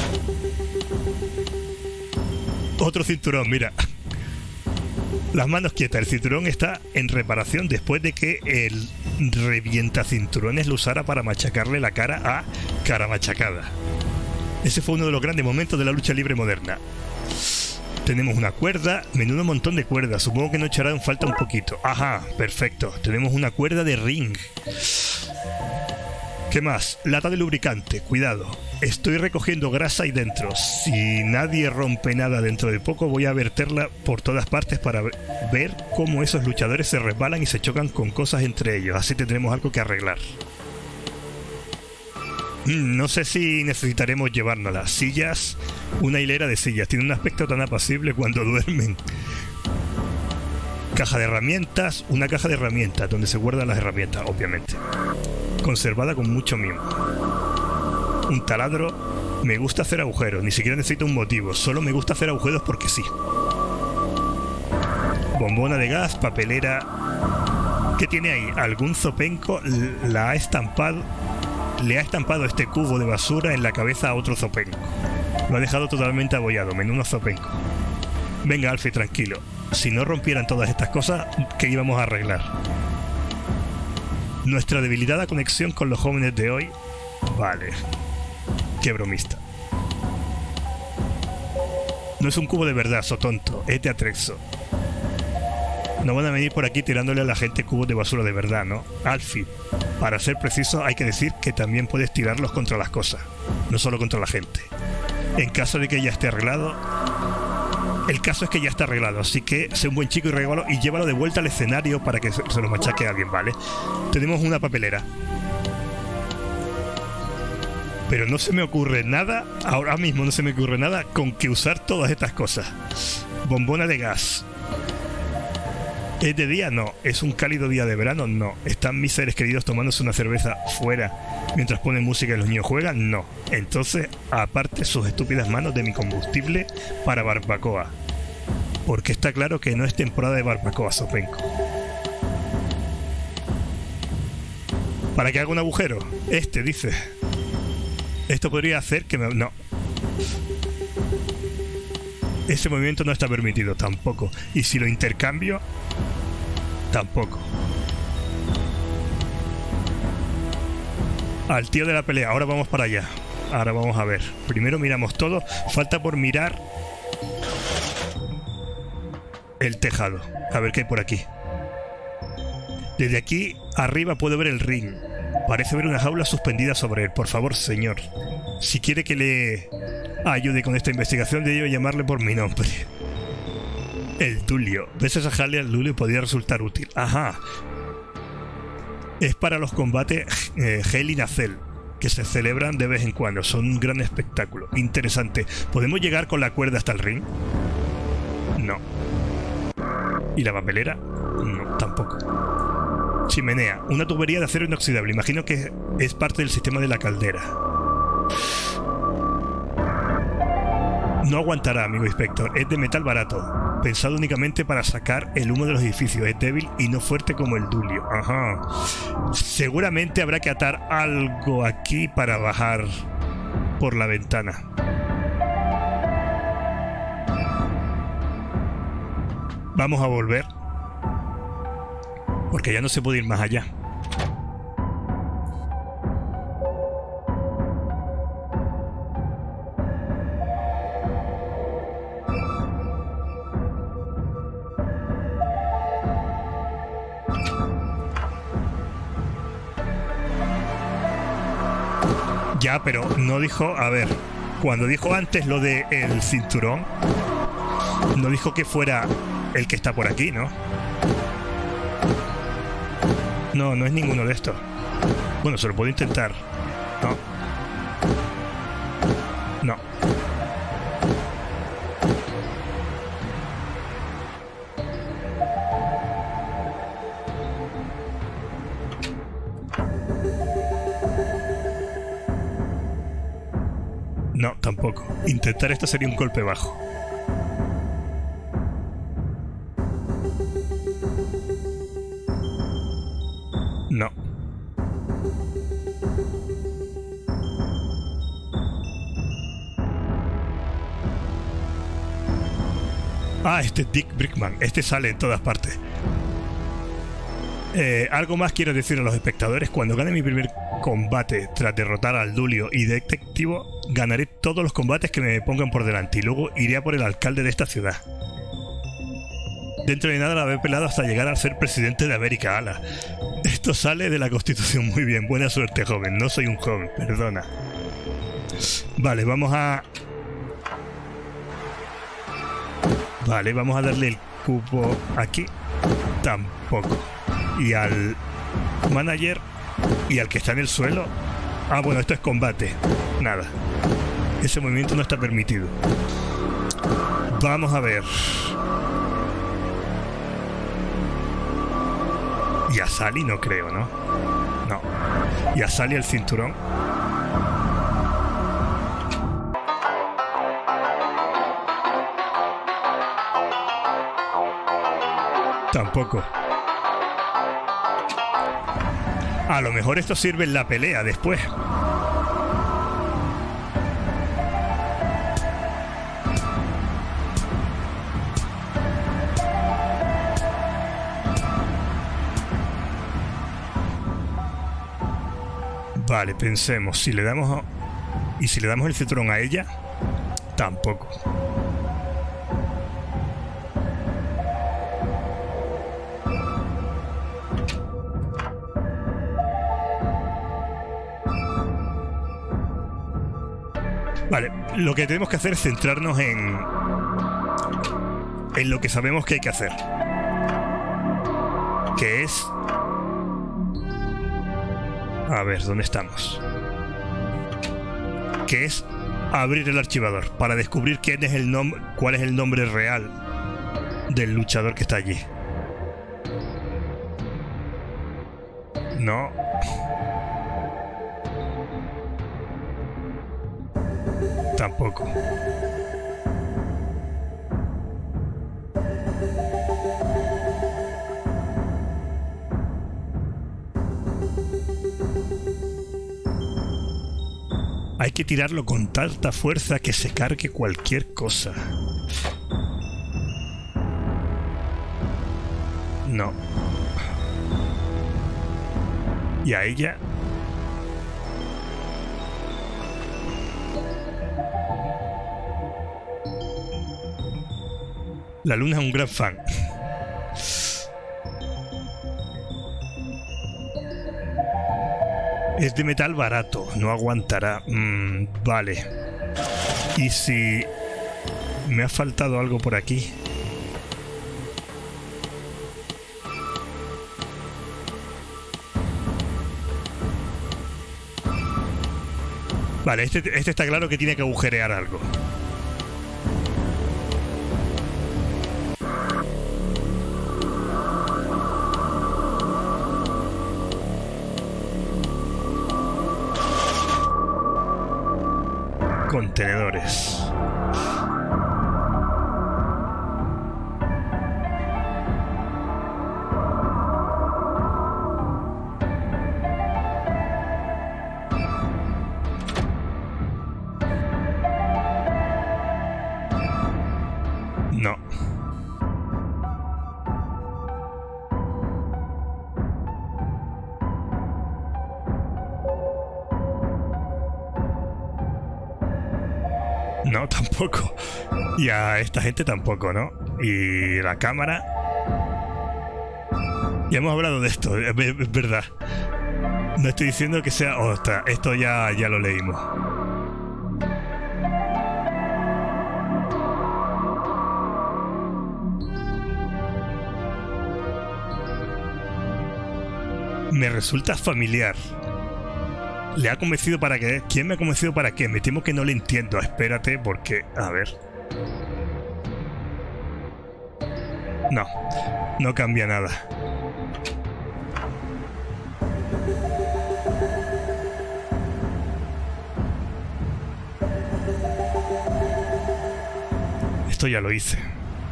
Otro cinturón, mira. Las manos quietas. El cinturón está en reparación después de que el revientacinturones lo usara para machacarle la cara a Cara Machacada. Ese fue uno de los grandes momentos de la lucha libre moderna. Tenemos una cuerda, menudo montón de cuerdas. Supongo que no echará en falta un poquito. Ajá, perfecto. Tenemos una cuerda de ring. ¿Qué más? Lata de lubricante. Cuidado. Estoy recogiendo grasa ahí dentro. Si nadie rompe nada dentro de poco, voy a verterla por todas partes para ver cómo esos luchadores se resbalan y se chocan con cosas entre ellos. Así tendremos algo que arreglar. No sé si necesitaremos llevárnoslas. Sillas, una hilera de sillas. Tiene un aspecto tan apacible cuando duermen. Caja de herramientas, una caja de herramientas donde se guardan las herramientas, obviamente. Conservada con mucho mimo. Un taladro. Me gusta hacer agujeros, ni siquiera necesito un motivo. Solo me gusta hacer agujeros porque sí. Bombona de gas, papelera. ¿Qué tiene ahí? Algún zopenco la ha estampado. Le ha estampado este cubo de basura en la cabeza a otro zopenco. Lo ha dejado totalmente abollado, menudo zopenco. Venga, Alfie, tranquilo. Si no rompieran todas estas cosas, ¿qué íbamos a arreglar? Nuestra debilitada conexión con los jóvenes de hoy. Vale. Qué bromista. No es un cubo de verdad, so tonto. Es de Atrexo. No van a venir por aquí tirándole a la gente cubos de basura de verdad, ¿no? Alfie, para ser preciso, hay que decir que también puedes tirarlos contra las cosas, no solo contra la gente. En caso de que ya esté arreglado... El caso es que ya está arreglado, así que sé un buen chico y regalo y llévalo de vuelta al escenario para que se lo machaque a alguien, ¿vale? Tenemos una papelera. Pero no se me ocurre nada, ahora mismo no se me ocurre nada con que usar todas estas cosas. Bombona de gas. ¿Es de día? No. ¿Es un cálido día de verano? No. ¿Están mis seres queridos tomándose una cerveza fuera mientras ponen música y los niños juegan? No. Entonces, aparte sus estúpidas manos de mi combustible para barbacoa. Porque está claro que no es temporada de barbacoa, Zopenco. ¿Para que haga un agujero? Dice. Esto podría hacer que me... No. Ese movimiento no está permitido, tampoco. Y si lo intercambio... Tampoco. Al tío de la pelea. Ahora vamos para allá. Ahora vamos a ver. Primero miramos todo. Falta por mirar el tejado. A ver qué hay por aquí. Desde aquí arriba puedo ver el ring. Parece ver una jaula suspendida sobre él. Por favor, señor. Si quiere que le ayude con esta investigación, debo llamarle por mi nombre. El Dulio. ¿Ves esa jaula? El Dulio podría resultar útil. Ajá. Es para los combates Hell in a Cell, que se celebran de vez en cuando. Son un gran espectáculo. Interesante. ¿Podemos llegar con la cuerda hasta el ring? ¿Y la papelera? No, tampoco. Chimenea. Una tubería de acero inoxidable. Imagino que es parte del sistema de la caldera. No aguantará, amigo inspector. Es de metal barato. Pensado únicamente para sacar el humo de los edificios. Es débil y no fuerte como el dulio. Ajá. Seguramente habrá que atar algo aquí para bajar por la ventana. Vamos a volver. Porque ya no se puede ir más allá. Ya, pero no dijo... A ver, cuando dijo antes lo de el cinturón, no dijo que fuera el que está por aquí, ¿no? No, no es ninguno de estos. Bueno, se lo puedo intentar. No. No. No, tampoco. Intentar esto sería un golpe bajo. No. Ah, este Dick Brickman. Este sale en todas partes. Algo más quiero decir a los espectadores. Cuando gane mi primer combate tras derrotar al Dulio y Detectivo, ganaré todos los combates que me pongan por delante y luego iré a por el alcalde de esta ciudad. Dentro de nada la habré pelado hasta llegar a ser presidente de América. Ala. Esto sale de la Constitución. Muy bien, buena suerte, joven. No soy un joven, perdona. Vale, vamos a... Vale, vamos a darle el cubo aquí. Tampoco. Y al manager y al que está en el suelo. Ah, bueno, esto es combate. Nada. Ese movimiento no está permitido. Vamos a ver. Y a Sally no creo, ¿no? No. Y a Sally el cinturón. Tampoco. A lo mejor esto sirve en la pelea después. Vale, pensemos. Si le damos... ¿Y si le damos el cinturón a ella? Tampoco. Vale, lo que tenemos que hacer es centrarnos en lo que sabemos que hay que hacer. Que es... A ver, ¿dónde estamos? Que es abrir el archivador para descubrir quién es el nombre, cuál es el nombre real del luchador que está allí. No. Tampoco. Hay que tirarlo con tanta fuerza que se cargue cualquier cosa. No. Y a ella... La luna es un gran fan. Es de metal barato, no aguantará. Vale. Y si me ha faltado algo por aquí. Vale, este está claro que tiene que agujerear algo. Contenedores. No. No, tampoco. Y a esta gente tampoco, ¿no? Y la cámara... Ya hemos hablado de esto, es verdad. No estoy diciendo que sea... Ostras, esto ya lo leímos. Me resulta familiar. ¿Le ha convencido para qué? ¿Quién me ha convencido para qué? Me temo que no le entiendo. Espérate, porque... A ver. No. No cambia nada. Esto ya lo hice.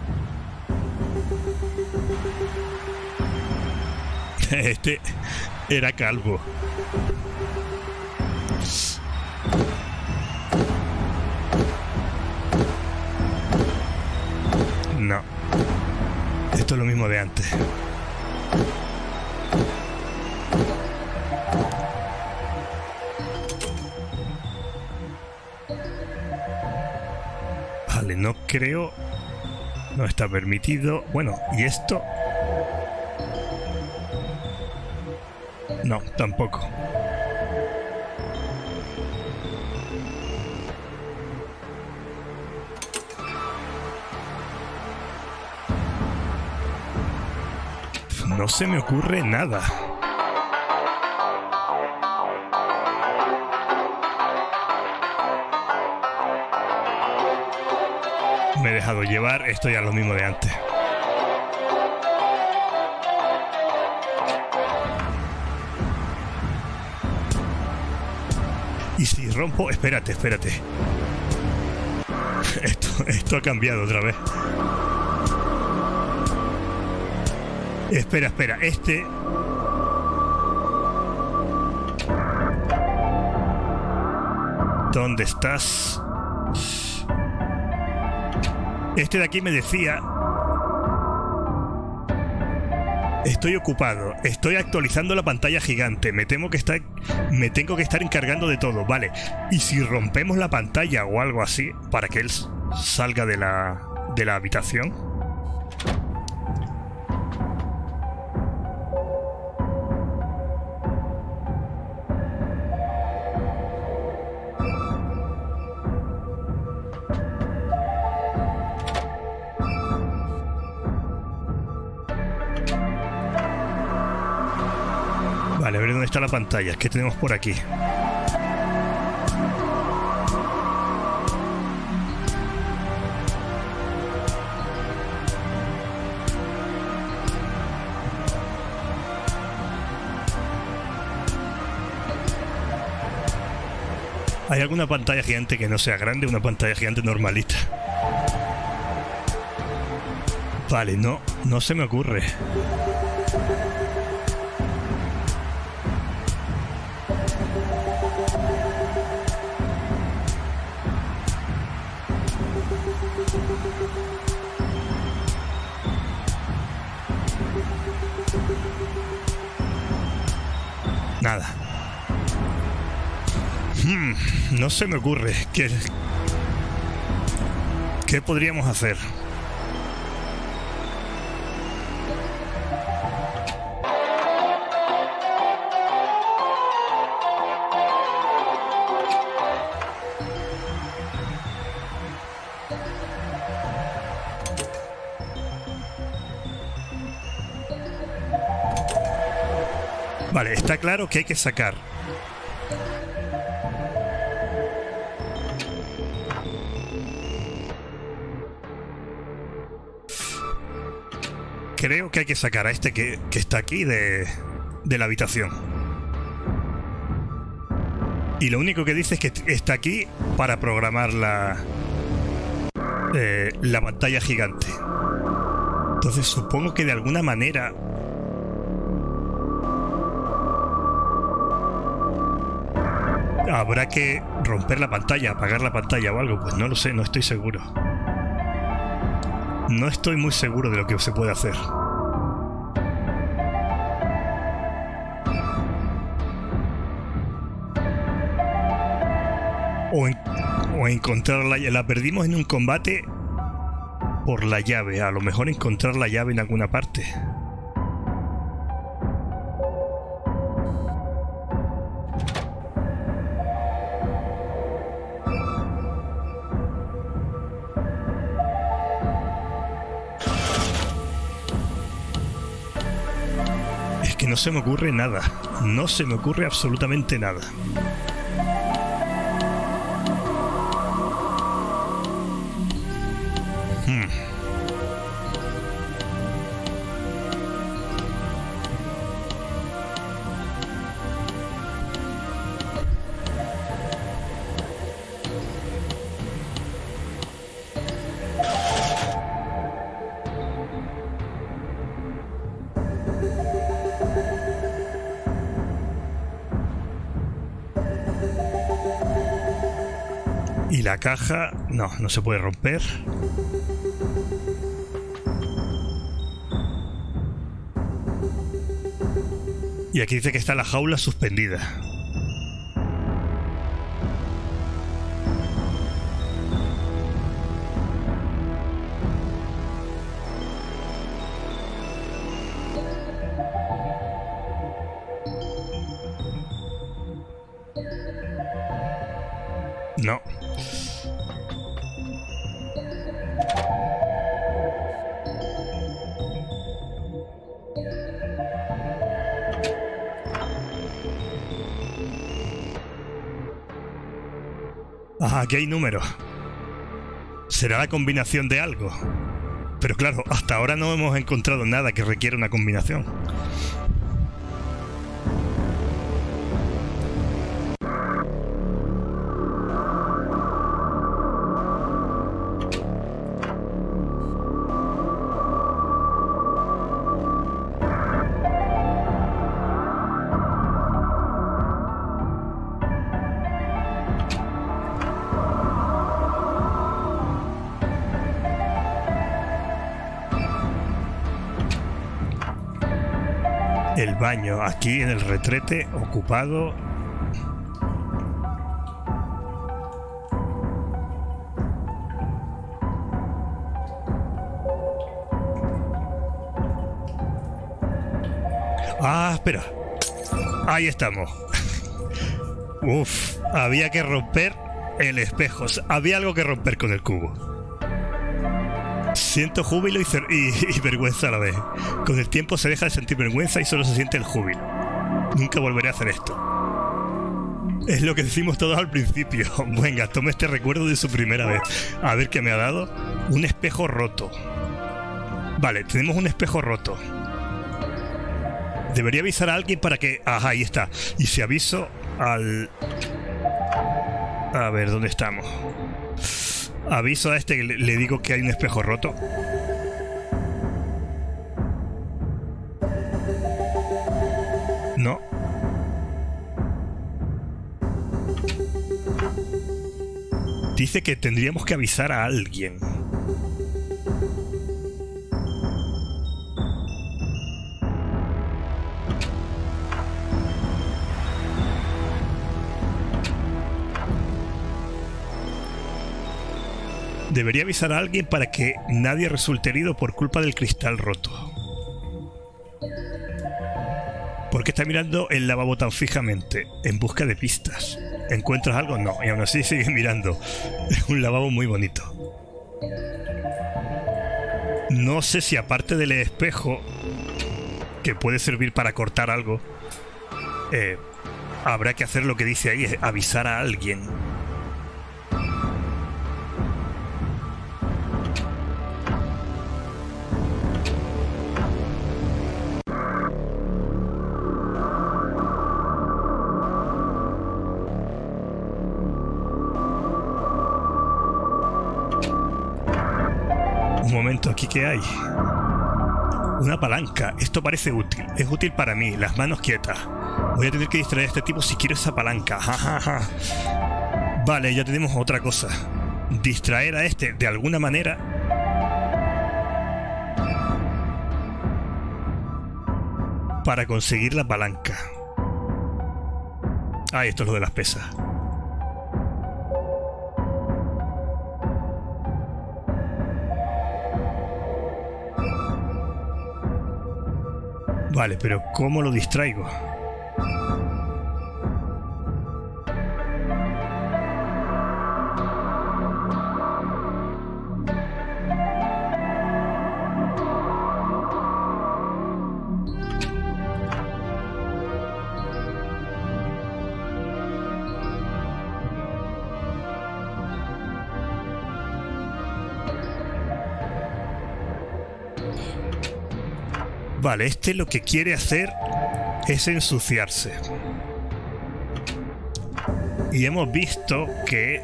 Este era calvo. No. Esto es lo mismo de antes. Vale, no creo... No está permitido. Bueno, ¿y esto? No, tampoco. No se me ocurre nada. Me he dejado llevar, esto ya es lo mismo de antes. Y si rompo... Espérate. Esto ha cambiado otra vez. Espera. ¿Dónde estás? Este de aquí me decía... Estoy ocupado. Estoy actualizando la pantalla gigante. Me tengo que estar encargando de todo. Vale. ¿Y si rompemos la pantalla o algo así para que él salga de la habitación? Vale, a ver dónde está la pantalla. ¿Qué tenemos por aquí? ¿Hay alguna pantalla gigante que no sea grande? Una pantalla gigante normalita. Vale, no se me ocurre. Nada. No se me ocurre. ¿Qué podríamos hacer? Vale, está claro que hay que sacar. Creo que hay que sacar a este que está aquí de la habitación. Y lo único que dice es que está aquí para programar la pantalla gigante. Entonces supongo que de alguna manera habrá que romper la pantalla, apagar la pantalla o algo. Pues no lo sé, no estoy seguro. No estoy muy seguro de lo que se puede hacer. O encontrarla. La perdimos en un combate por la llave. A lo mejor encontrar la llave en alguna parte. Es que no se me ocurre nada. No se me ocurre absolutamente nada. Y la caja... No, no se puede romper. Y aquí dice que está la jaula suspendida. No. Ah, aquí hay números. ¿Será la combinación de algo? Pero claro, hasta ahora no hemos encontrado nada que requiera una combinación. El baño, aquí en el retrete, ocupado. Ah, espera. Ahí estamos. Uf, había que romper el espejo. Había algo que romper con el cubo. Siento júbilo y vergüenza a la vez. Con el tiempo se deja de sentir vergüenza y solo se siente el júbilo. Nunca volveré a hacer esto. Es lo que decimos todos al principio. Venga, tome este recuerdo de su primera vez. A ver qué me ha dado. Un espejo roto. Vale, tenemos un espejo roto. Debería avisar a alguien para que... Ajá, ahí está. Y si aviso al... A ver, ¿dónde estamos? Aviso a este que le digo que hay un espejo roto. No. Dice que tendríamos que avisar a alguien. Debería avisar a alguien para que nadie resulte herido por culpa del cristal roto. ¿Por qué está mirando el lavabo tan fijamente? En busca de pistas. ¿Encuentras algo? No. Y aún así sigue mirando. Es un lavabo muy bonito. No sé si aparte del espejo, que puede servir para cortar algo, habrá que hacer lo que dice ahí, avisar a alguien. Un momento, ¿aquí qué hay? Una palanca. Esto parece útil. Es útil para mí. Las manos quietas. Voy a tener que distraer a este tipo si quiero esa palanca. Ja, ja, ja. Vale, ya tenemos otra cosa. Distraer a este de alguna manera. Para conseguir la palanca. Ah, esto es lo de las pesas. Vale, pero ¿cómo lo distraigo? Vale, este lo que quiere hacer es ensuciarse. Y hemos visto que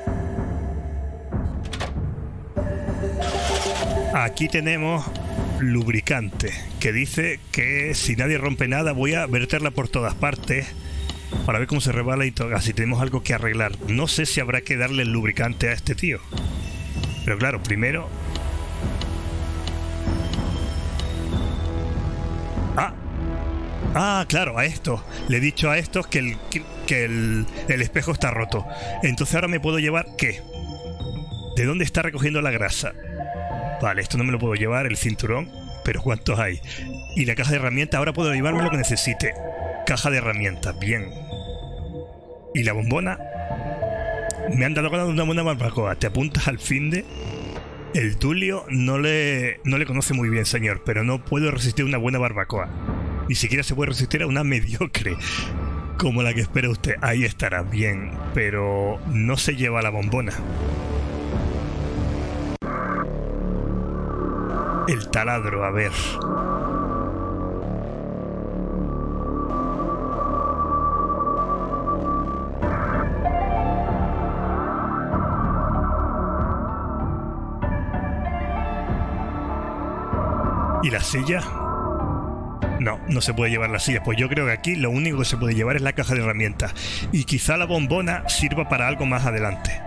aquí tenemos lubricante, que dice que si nadie rompe nada voy a verterla por todas partes para ver cómo se rebala y todo. Así tenemos algo que arreglar. No sé si habrá que darle el lubricante a este tío. Pero claro, primero... Ah, claro, a esto. Le he dicho a estos que el espejo está roto. Entonces ahora me puedo llevar... ¿Qué? ¿De dónde está recogiendo la grasa? Vale, esto no me lo puedo llevar, el cinturón. Pero ¿cuántos hay? Y la caja de herramientas, ahora puedo llevarme lo que necesite. Caja de herramientas, bien. ¿Y la bombona? Me han dado ganas de una buena barbacoa. ¿Te apuntas al fin de...? El Tulio no le conoce muy bien, señor, pero no puedo resistir una buena barbacoa. Ni siquiera se puede resistir a una mediocre, como la que espera usted. Ahí estará, bien, pero no se lleva la bombona. El taladro, a ver... ¿Y la silla? No, no se puede llevar la silla. Pues yo creo que aquí lo único que se puede llevar es la caja de herramientas. Y quizá la bombona sirva para algo más adelante.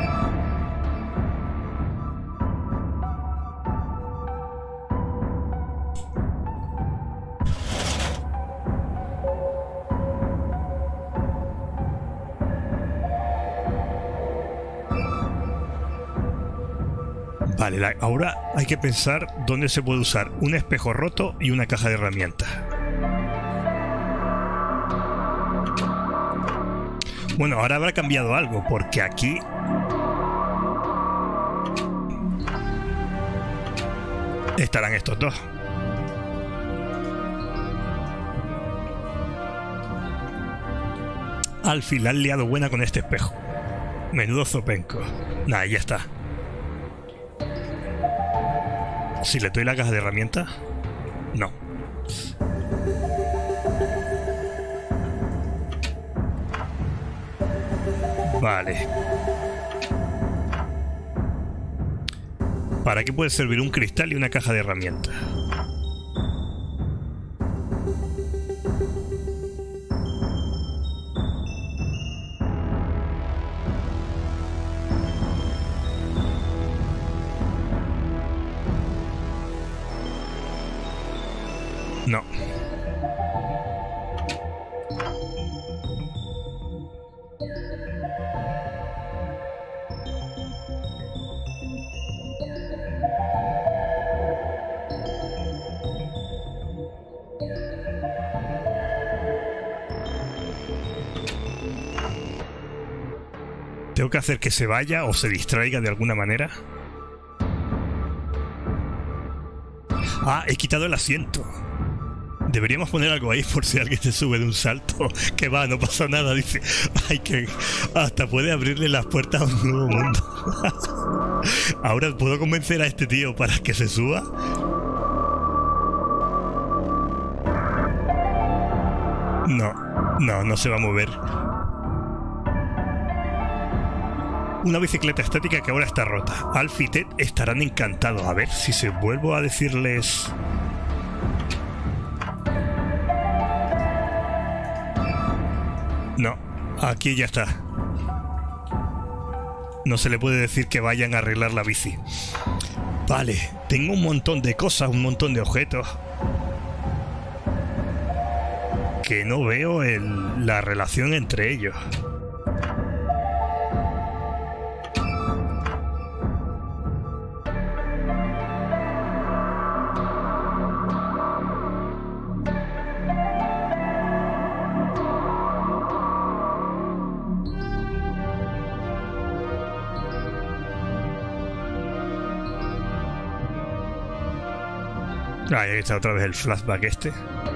Vale, ahora hay que pensar dónde se puede usar un espejo roto y una caja de herramientas. Bueno, ahora habrá cambiado algo, porque aquí... estarán estos dos. Al fin la han liado buena con este espejo. Menudo zopenco. Nah, ya está. Si le doy la caja de herramientas, no. Vale. ¿Para qué puede servir un cristal y una caja de herramientas? No. ¿Tengo que hacer que se vaya o se distraiga de alguna manera? Ah, he quitado el asiento. Deberíamos poner algo ahí por si alguien se sube de un salto. Que va, no pasa nada, dice. Ay, que hasta puede abrirle las puertas a un nuevo mundo. Ahora, ¿puedo convencer a este tío para que se suba? No, no se va a mover. Una bicicleta estática que ahora está rota. Alf y Ted estarán encantados. A ver si se vuelvo a decirles... No, aquí ya está. No se le puede decir que vayan a arreglar la bici. Vale, tengo un montón de cosas, un montón de objetos. Que no veo la relación entre ellos. Ahí está otra vez el flashback este.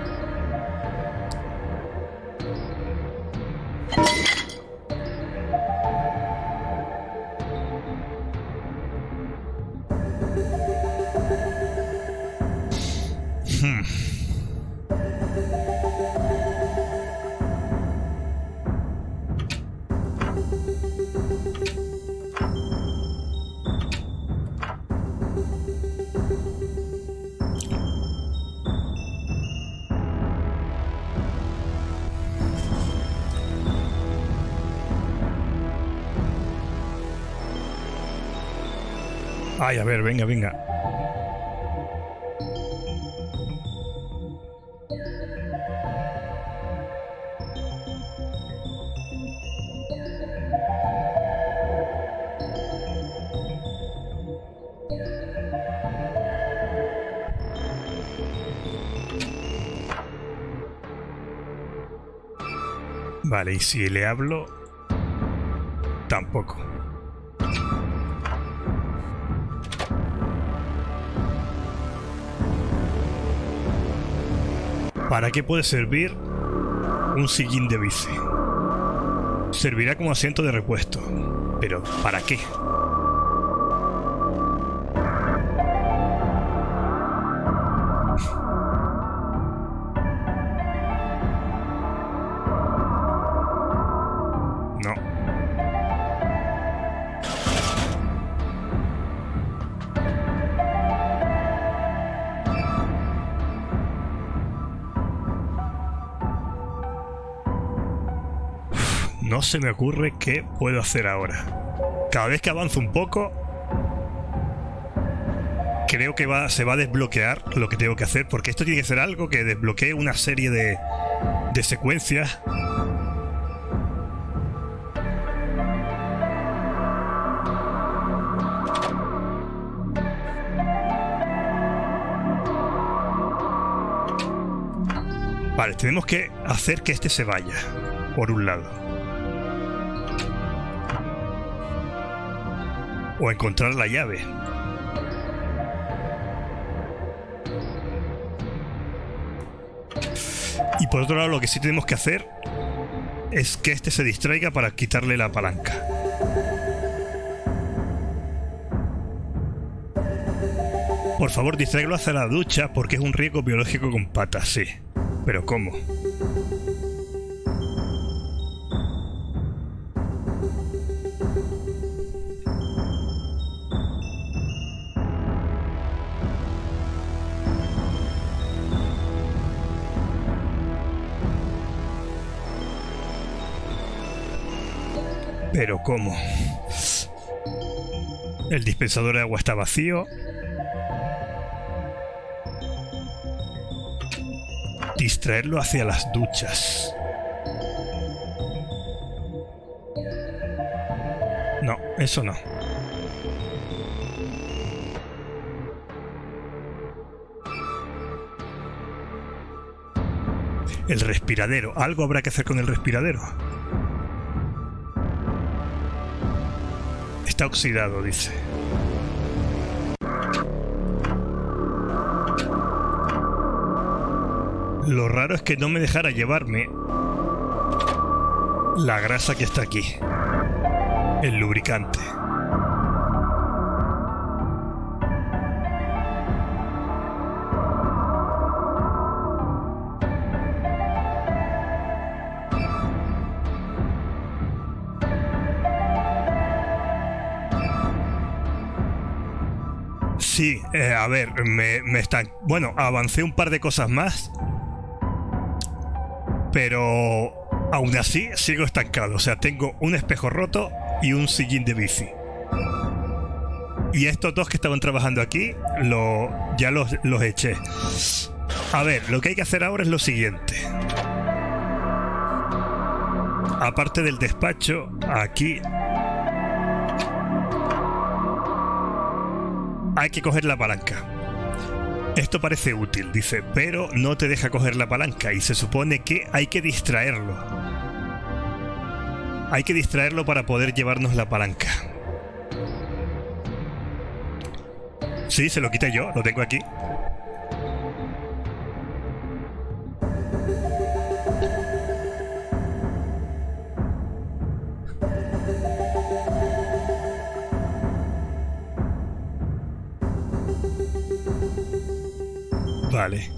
Ay, a ver, venga, venga. Vale, y si le hablo... Tampoco. ¿Para qué puede servir un sillín de bici? Servirá como asiento de repuesto. ¿Pero para qué? No. No se me ocurre qué puedo hacer ahora. Cada vez que avanzo un poco, creo que se va a desbloquear lo que tengo que hacer, porque esto tiene que ser algo que desbloquee una serie de secuencias. Vale, tenemos que hacer que este se vaya, por un lado. O encontrar la llave. Y por otro lado, lo que sí tenemos que hacer es que este se distraiga para quitarle la palanca. Por favor, distráigalo hacia la ducha porque es un riesgo biológico con patas, sí. Pero ¿cómo? Pero ¿cómo? El dispensador de agua está vacío. Distraerlo hacia las duchas. No, eso no. El respiradero. Algo habrá que hacer con el respiradero. Está oxidado, dice. Lo raro es que no me dejara llevarme la grasa que está aquí. El lubricante. Sí, a ver, me están... Bueno, avancé un par de cosas más, pero aún así sigo estancado. O sea, tengo un espejo roto y un sillín de bici. Y estos dos que estaban trabajando aquí, ya los eché. A ver, lo que hay que hacer ahora es lo siguiente. Aparte del despacho, aquí hay que coger la palanca. Esto parece útil, dice, pero no te deja coger la palanca y se supone que hay que distraerlo. Hay que distraerlo para poder llevarnos la palanca. Sí, se lo quité yo, lo tengo aquí. Vale.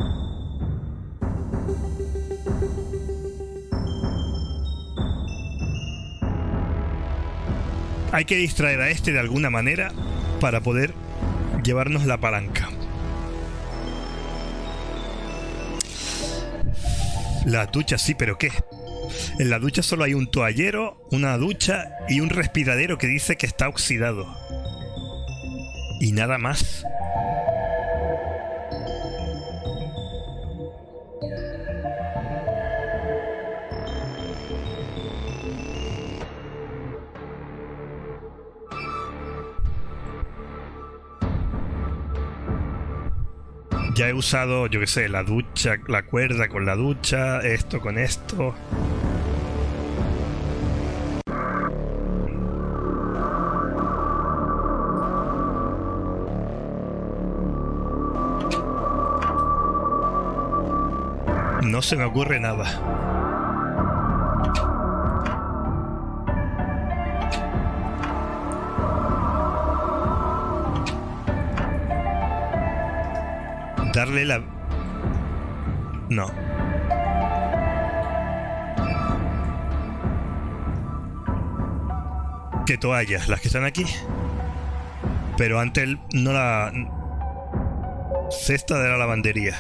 Hay que distraer a este de alguna manera para poder llevarnos la palanca. La ducha sí, pero ¿qué? En la ducha solo hay un toallero, una ducha y un respiradero que dice que está oxidado. Y nada más. Ya he usado, yo qué sé, la ducha, la cuerda con la ducha, esto con esto. No se me ocurre nada. Darle la... No. ¿Qué toallas? Las que están aquí. Pero antes no la... Cesta de la lavandería.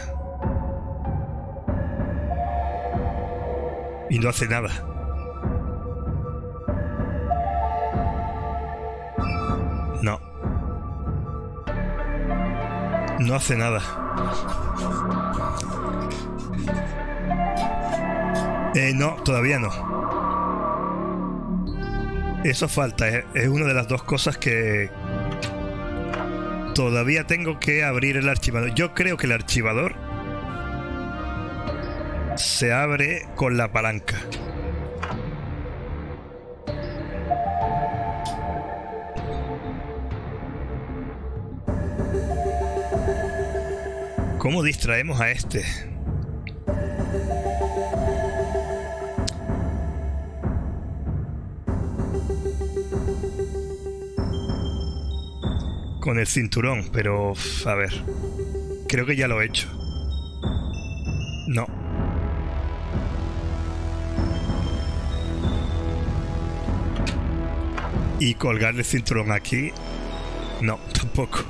Y no hace nada. No. No hace nada. No, todavía no. Eso falta, es una de las dos cosas que todavía tengo que abrir el archivador. Yo creo que el archivador se abre con la palanca. ¿Cómo distraemos a este? Con el cinturón, pero... A ver... Creo que ya lo he hecho. No. Y colgar el cinturón aquí... No, tampoco.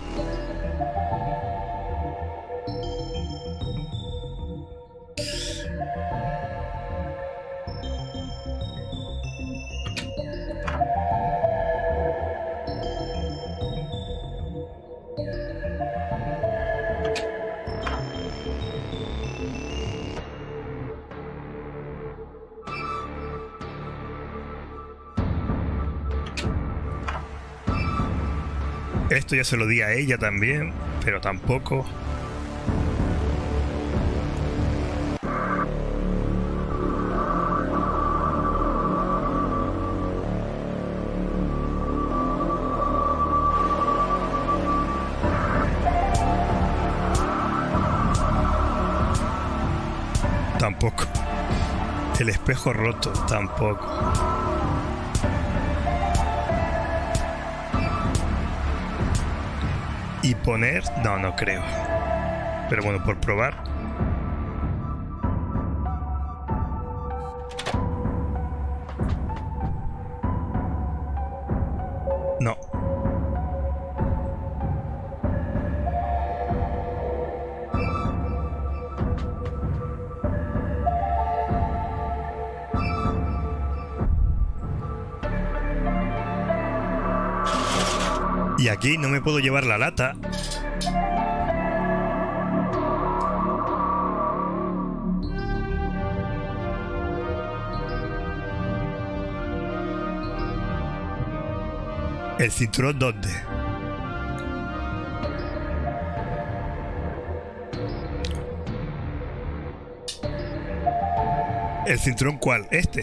Esto ya se lo di a ella también, pero tampoco. Tampoco. El espejo roto, tampoco. Y poner... No, no creo. Pero bueno, por probar. No. Y aquí no me puedo llevar la lata. ¿El cinturón dónde? ¿El cinturón cuál? Este.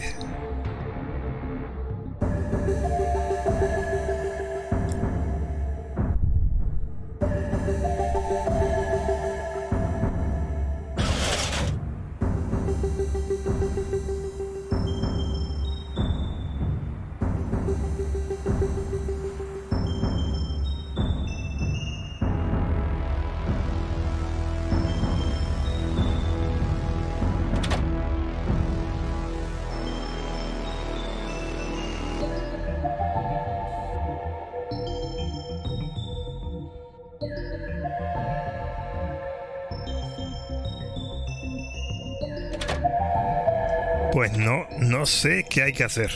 Pues no sé qué hay que hacer.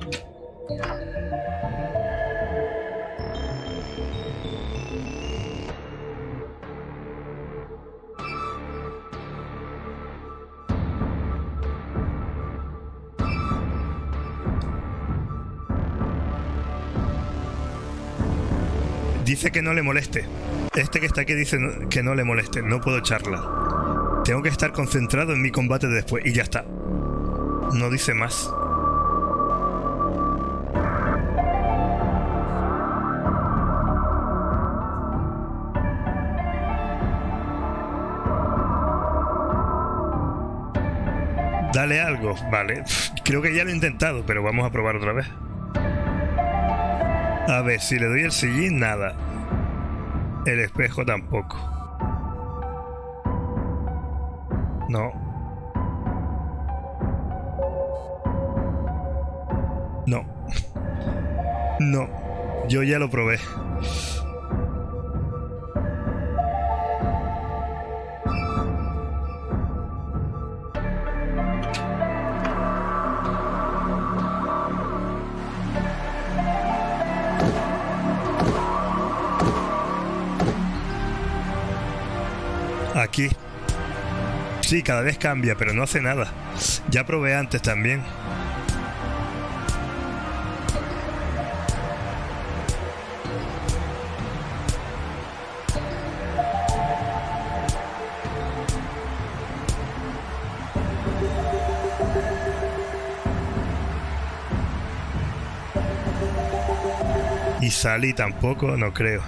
Dice que no le moleste. Este que está aquí dice que no le moleste. No puedo charlar. Tengo que estar concentrado en mi combate de después. Y ya está. No dice más. Dale algo. Vale. Creo que ya lo he intentado, pero vamos a probar otra vez. A ver, si le doy el sillín, nada. El espejo tampoco. No. No. No. Yo ya lo probé. Aquí. Sí, cada vez cambia, pero no hace nada. Ya probé antes también. Y salí tampoco, no creo.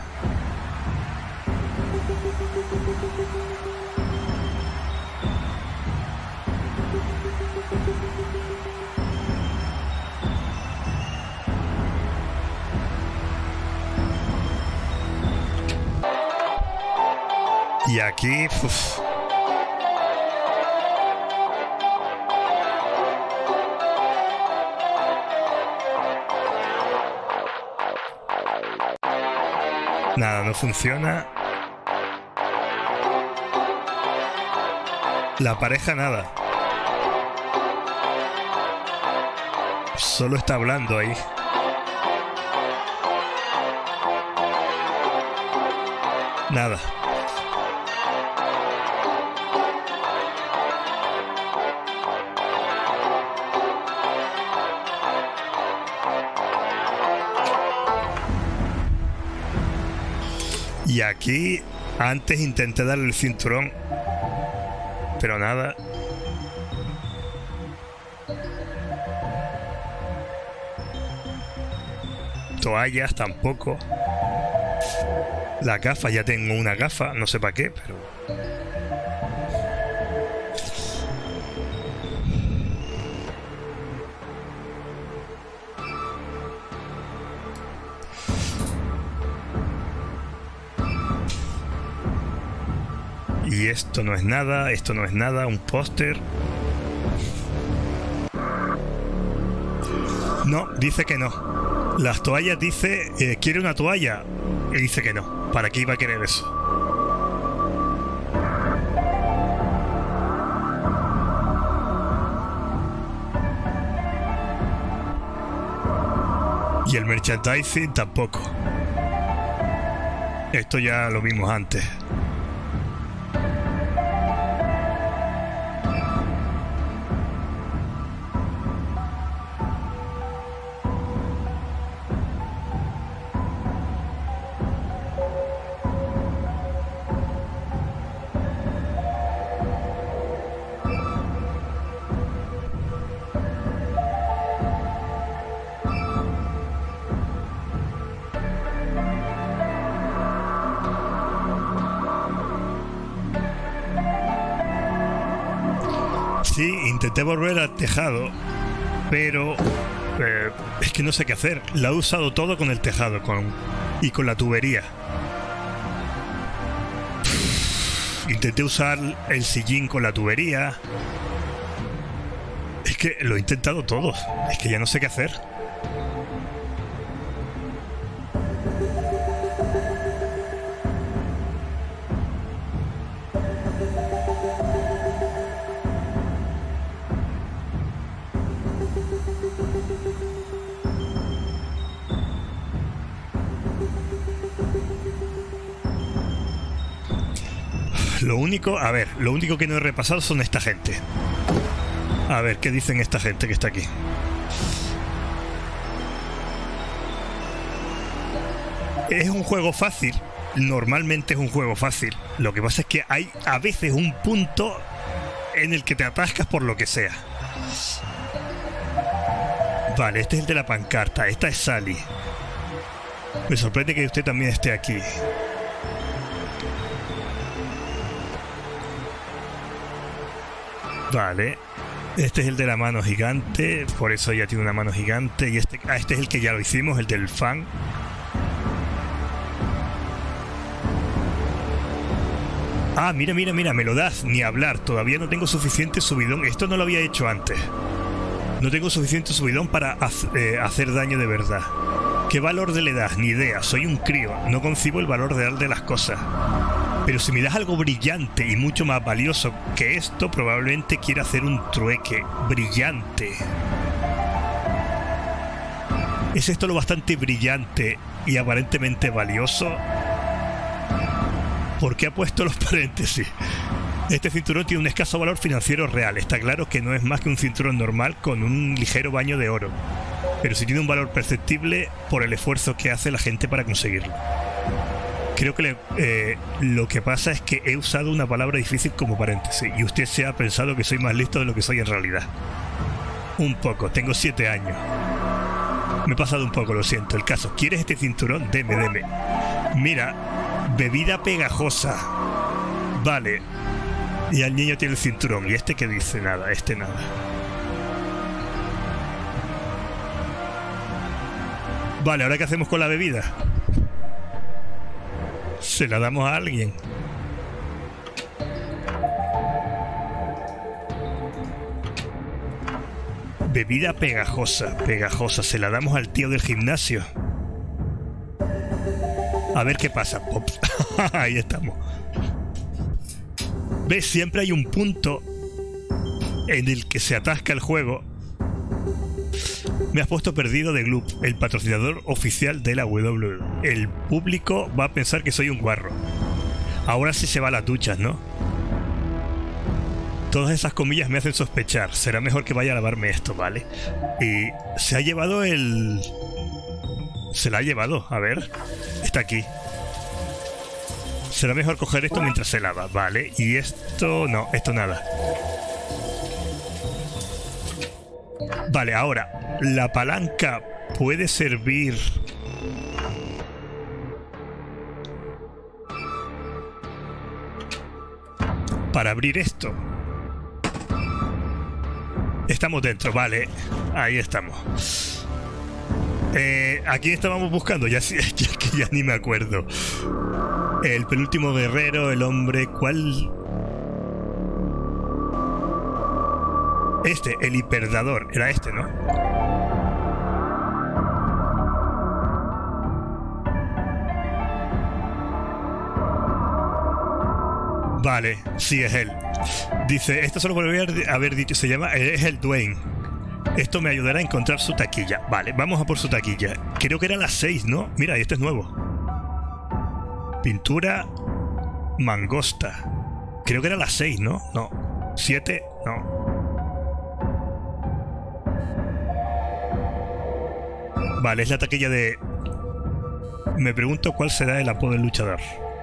Y aquí... Uf. Nada, no funciona. La pareja nada. Solo está hablando ahí. Nada. Y aquí, antes intenté darle el cinturón, pero nada. Toallas tampoco. La gafa, ya tengo una gafa, no sé para qué, pero... Y esto no es nada, un póster. No, dice que no. Las toallas dice, ¿quiere una toalla? Y dice que no. ¿Para qué iba a querer eso? Y el merchandising tampoco. Esto ya lo vimos antes. Sí, intenté volver al tejado, pero es que no sé qué hacer. La he usado todo con el tejado y con la tubería. Intenté usar el sillín con la tubería. Es que lo he intentado todo. Es que ya no sé qué hacer. Lo único que no he repasado son esta gente. A ver, ¿qué dicen esta gente que está aquí? Es un juego fácil. Normalmente es un juego fácil. Lo que pasa es que hay a veces un punto en el que te atascas por lo que sea. Vale, este es el de la pancarta. Esta es Sally. Me sorprende que usted también esté aquí. Vale, este es el de la mano gigante, por eso ya tiene una mano gigante. Y este es el que ya lo hicimos, el del fan. Ah, mira, me lo das, ni hablar. Todavía no tengo suficiente subidón. Esto no lo había hecho antes. No tengo suficiente subidón para hacer daño de verdad. ¿Qué valor le das? Ni idea, soy un crío. No concibo el valor real de las cosas. Pero si me das algo brillante y mucho más valioso que esto, probablemente quiera hacer un trueque. Brillante. ¿Es esto lo bastante brillante y aparentemente valioso? ¿Por qué ha puesto los paréntesis? Este cinturón tiene un escaso valor financiero real. Está claro que no es más que un cinturón normal con un ligero baño de oro. Pero sí tiene un valor perceptible por el esfuerzo que hace la gente para conseguirlo. Creo que lo que pasa es que he usado una palabra difícil como paréntesis y usted se ha pensado que soy más listo de lo que soy en realidad. Un poco, tengo 7 años. Me he pasado un poco, lo siento. El caso, ¿quieres este cinturón? Deme. Mira, bebida pegajosa. Vale. Y el niño tiene el cinturón. ¿Y este qué dice? Nada, este nada. Vale, ¿ahora qué hacemos con la bebida? Se la damos a alguien. Bebida pegajosa. Se la damos al tío del gimnasio. A ver qué pasa. Pops. Ahí estamos. ¿Ves? Siempre hay un punto en el que se atasca el juego. Me has puesto perdido de Gloop, el patrocinador oficial de la WWE. El público va a pensar que soy un guarro. Ahora sí se va a las duchas, ¿no? Todas esas comillas me hacen sospechar. Será mejor que vaya a lavarme esto, ¿vale? Y se ha llevado el... Se la ha llevado, a ver. Está aquí. Será mejor coger esto mientras se lava, ¿vale? Y esto... no, esto nada. Vale, ahora, la palanca puede servir... para abrir esto. Estamos dentro, vale. Ahí estamos. ¿A quién estábamos buscando? Ya ni me acuerdo. El penúltimo guerrero, el hombre... ¿Cuál...? Este, el hiperdador. Era este, ¿no? Vale, sí es él. Dice, esto solo podría haber dicho, se llama, es el Dwayne. Esto me ayudará a encontrar su taquilla. Vale, vamos a por su taquilla. Creo que era las 6, ¿no? Mira, este es nuevo. Pintura mangosta. Creo que era la 6, ¿no? No. 7, no. Vale, es la taquilla de... Me pregunto cuál será el apodo del luchador.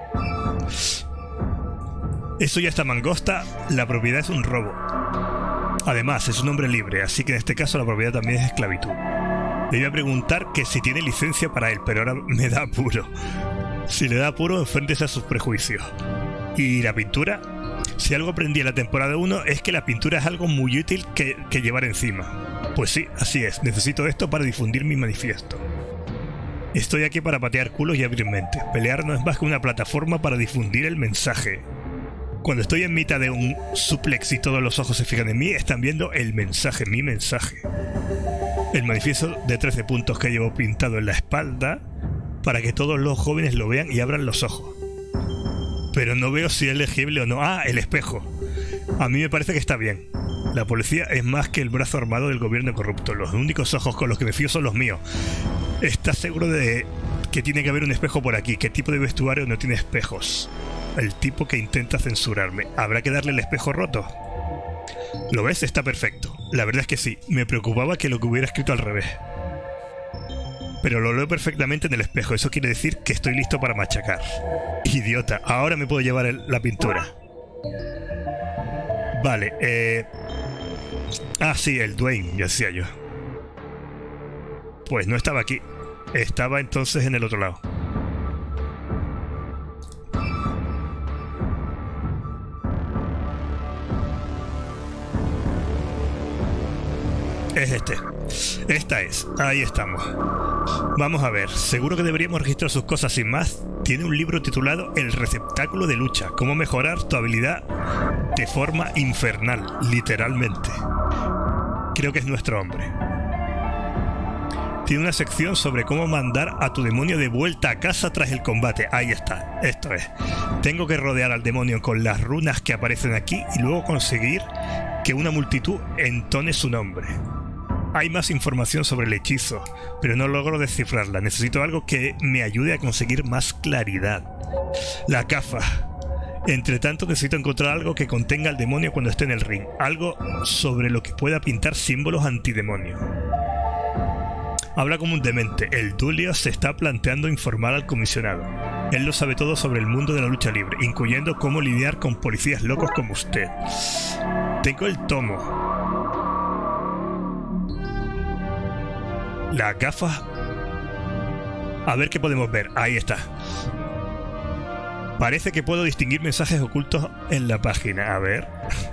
Eso ya está mangosta. La propiedad es un robo. Además, es un hombre libre, así que en este caso la propiedad también es esclavitud. Le iba a preguntar que si tiene licencia para él, pero ahora me da apuro. Si le da apuro, enfréntese a sus prejuicios. ¿Y la pintura? Si algo aprendí en la temporada 1 es que la pintura es algo muy útil que llevar encima. Pues sí, así es. Necesito esto para difundir mi manifiesto. Estoy aquí para patear culos y abrir mentes. Pelear no es más que una plataforma para difundir el mensaje. Cuando estoy en mitad de un suplex y todos los ojos se fijan en mí, están viendo el mensaje, mi mensaje. El manifiesto de 13 puntos que llevo pintado en la espalda para que todos los jóvenes lo vean y abran los ojos. Pero no veo si es legible o no. ¡Ah! El espejo. A mí me parece que está bien. La policía es más que el brazo armado del gobierno corrupto. Los únicos ojos con los que me fío son los míos. ¿Estás seguro de que tiene que haber un espejo por aquí? ¿Qué tipo de vestuario no tiene espejos? El tipo que intenta censurarme. ¿Habrá que darle el espejo roto? ¿Lo ves? Está perfecto. La verdad es que sí. Me preocupaba que lo que hubiera escrito al revés. Pero lo leo perfectamente en el espejo. Eso quiere decir que estoy listo para machacar. Idiota. Ahora me puedo llevar la pintura. Vale, Ah, sí, el Dwayne, ya decía yo. Pues no estaba aquí. Estaba entonces en el otro lado. Es este. Esta es. Ahí estamos. Vamos a ver. Seguro que deberíamos registrar sus cosas sin más. Tiene un libro titulado El receptáculo de lucha. Cómo mejorar tu habilidad de forma infernal. Literalmente. Creo que es nuestro hombre. Tiene una sección sobre cómo mandar a tu demonio de vuelta a casa tras el combate. Ahí está. Esto es. Tengo que rodear al demonio con las runas que aparecen aquí y luego conseguir que una multitud entone su nombre. Hay más información sobre el hechizo, pero no logro descifrarla. Necesito algo que me ayude a conseguir más claridad. La gafa. Entre tanto, necesito encontrar algo que contenga al demonio cuando esté en el ring. Algo sobre lo que pueda pintar símbolos antidemonio. Habla como un demente. El Dulio se está planteando informar al comisionado. Él lo sabe todo sobre el mundo de la lucha libre, incluyendo cómo lidiar con policías locos como usted. Tengo el tomo. Las gafas. A ver qué podemos ver. Ahí está. Parece que puedo distinguir mensajes ocultos en la página. A ver.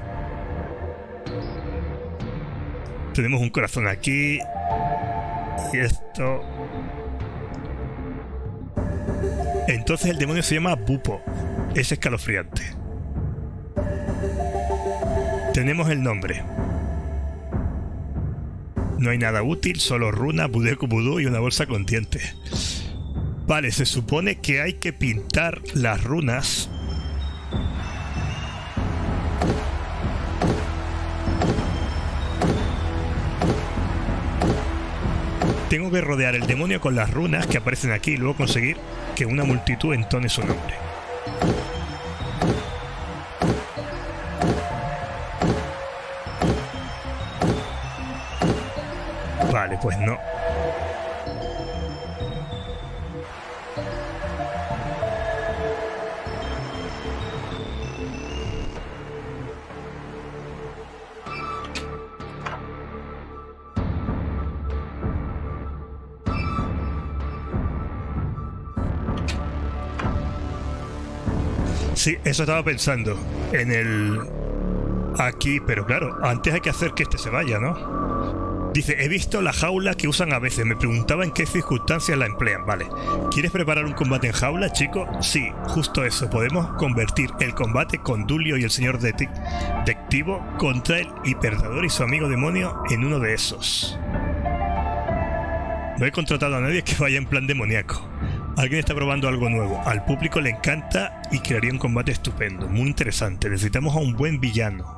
Tenemos un corazón aquí. Y esto. Entonces el demonio se llama Bupo. Es escalofriante. Tenemos el nombre. No hay nada útil, solo runa, budeco vudú y una bolsa con dientes. Vale, se supone que hay que pintar las runas. Tengo que rodear el demonio con las runas que aparecen aquí y luego conseguir que una multitud entone su nombre. Vale, pues no. Sí, eso estaba pensando. En el... Aquí, pero claro, antes hay que hacer que este se vaya, ¿no? Dice, he visto la jaula que usan a veces. Me preguntaba en qué circunstancias la emplean. Vale. ¿Quieres preparar un combate en jaula, chico? Sí, justo eso. Podemos convertir el combate con Dulio y el señor detectivo contra el hiperdador y su amigo demonio en uno de esos. No he contratado a nadie que vaya en plan demoníaco. Alguien está probando algo nuevo. Al público le encanta y crearía un combate estupendo. Muy interesante. Necesitamos a un buen villano.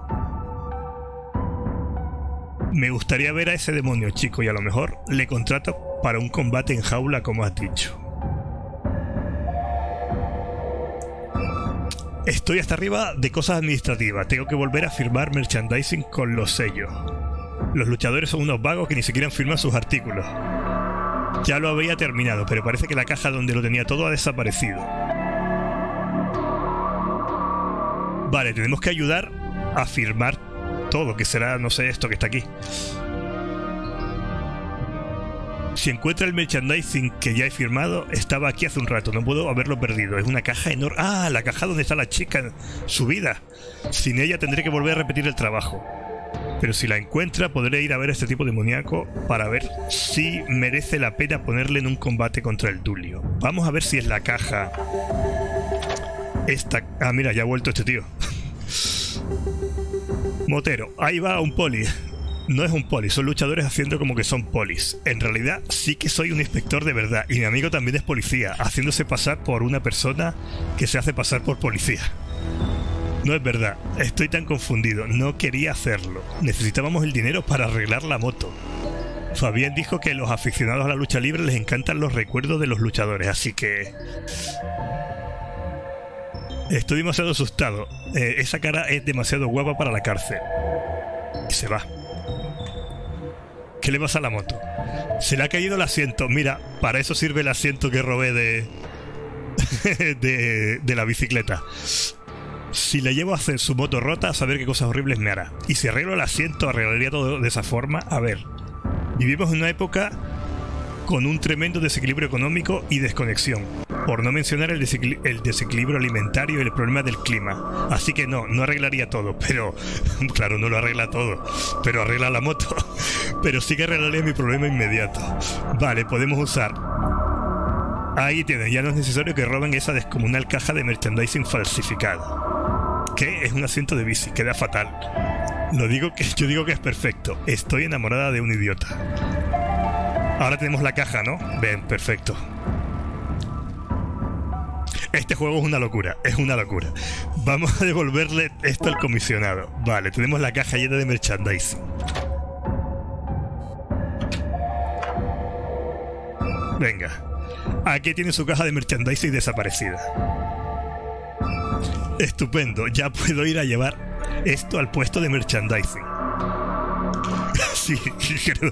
Me gustaría ver a ese demonio, chico, y a lo mejor le contrato para un combate en jaula, como has dicho. Estoy hasta arriba de cosas administrativas. Tengo que volver a firmar merchandising con los sellos. Los luchadores son unos vagos que ni siquiera firman sus artículos. Ya lo había terminado, pero parece que la caja donde lo tenía todo ha desaparecido. Vale, tenemos que ayudar a firmar todo, que será, no sé, esto que está aquí. Si encuentra el merchandising que ya he firmado, estaba aquí hace un rato, no puedo haberlo perdido. Es una caja enorme. ¡Ah! La caja donde está la chica subida. Sin ella tendré que volver a repetir el trabajo. Pero si la encuentra, podré ir a ver a este tipo demoníaco para ver si merece la pena ponerle en un combate contra el Dulio. Vamos a ver si es la caja esta. Ah, mira, ya ha vuelto este tío. Motero, ahí va un poli. No es un poli, son luchadores haciendo como que son polis. En realidad sí que soy un inspector de verdad. Y mi amigo también es policía, haciéndose pasar por una persona que se hace pasar por policía. No es verdad, estoy tan confundido, no quería hacerlo. Necesitábamos el dinero para arreglar la moto. Fabián dijo que a los aficionados a la lucha libre les encantan los recuerdos de los luchadores, así que... Estoy demasiado asustado. Esa cara es demasiado guapa para la cárcel. Y se va. ¿Qué le pasa a la moto? Se le ha caído el asiento. Mira, para eso sirve el asiento que robé de la bicicleta. Si le llevo a hacer su moto rota, a saber qué cosas horribles me hará. Y si arreglo el asiento, arreglaría todo de esa forma. A ver, vivimos en una época con un tremendo desequilibrio económico y desconexión. Por no mencionar el desequilibrio alimentario y el problema del clima. Así que no arreglaría todo, pero... Claro, no lo arregla todo, pero arregla la moto. Pero sí que arreglaría mi problema inmediato. Vale, podemos usar... Ahí tienen, ya no es necesario que roben esa descomunal caja de merchandising falsificado. ¿Qué? Es un asiento de bici, queda fatal. Yo digo que es perfecto. Estoy enamorada de un idiota. Ahora tenemos la caja, ¿no? Ven, perfecto. Este juego es una locura, es una locura. Vamos a devolverle esto al comisionado. Vale, tenemos la caja llena de merchandising. Venga. Aquí tiene su caja de merchandising desaparecida. Estupendo, ya puedo ir a llevar esto al puesto de merchandising. Sí, creo...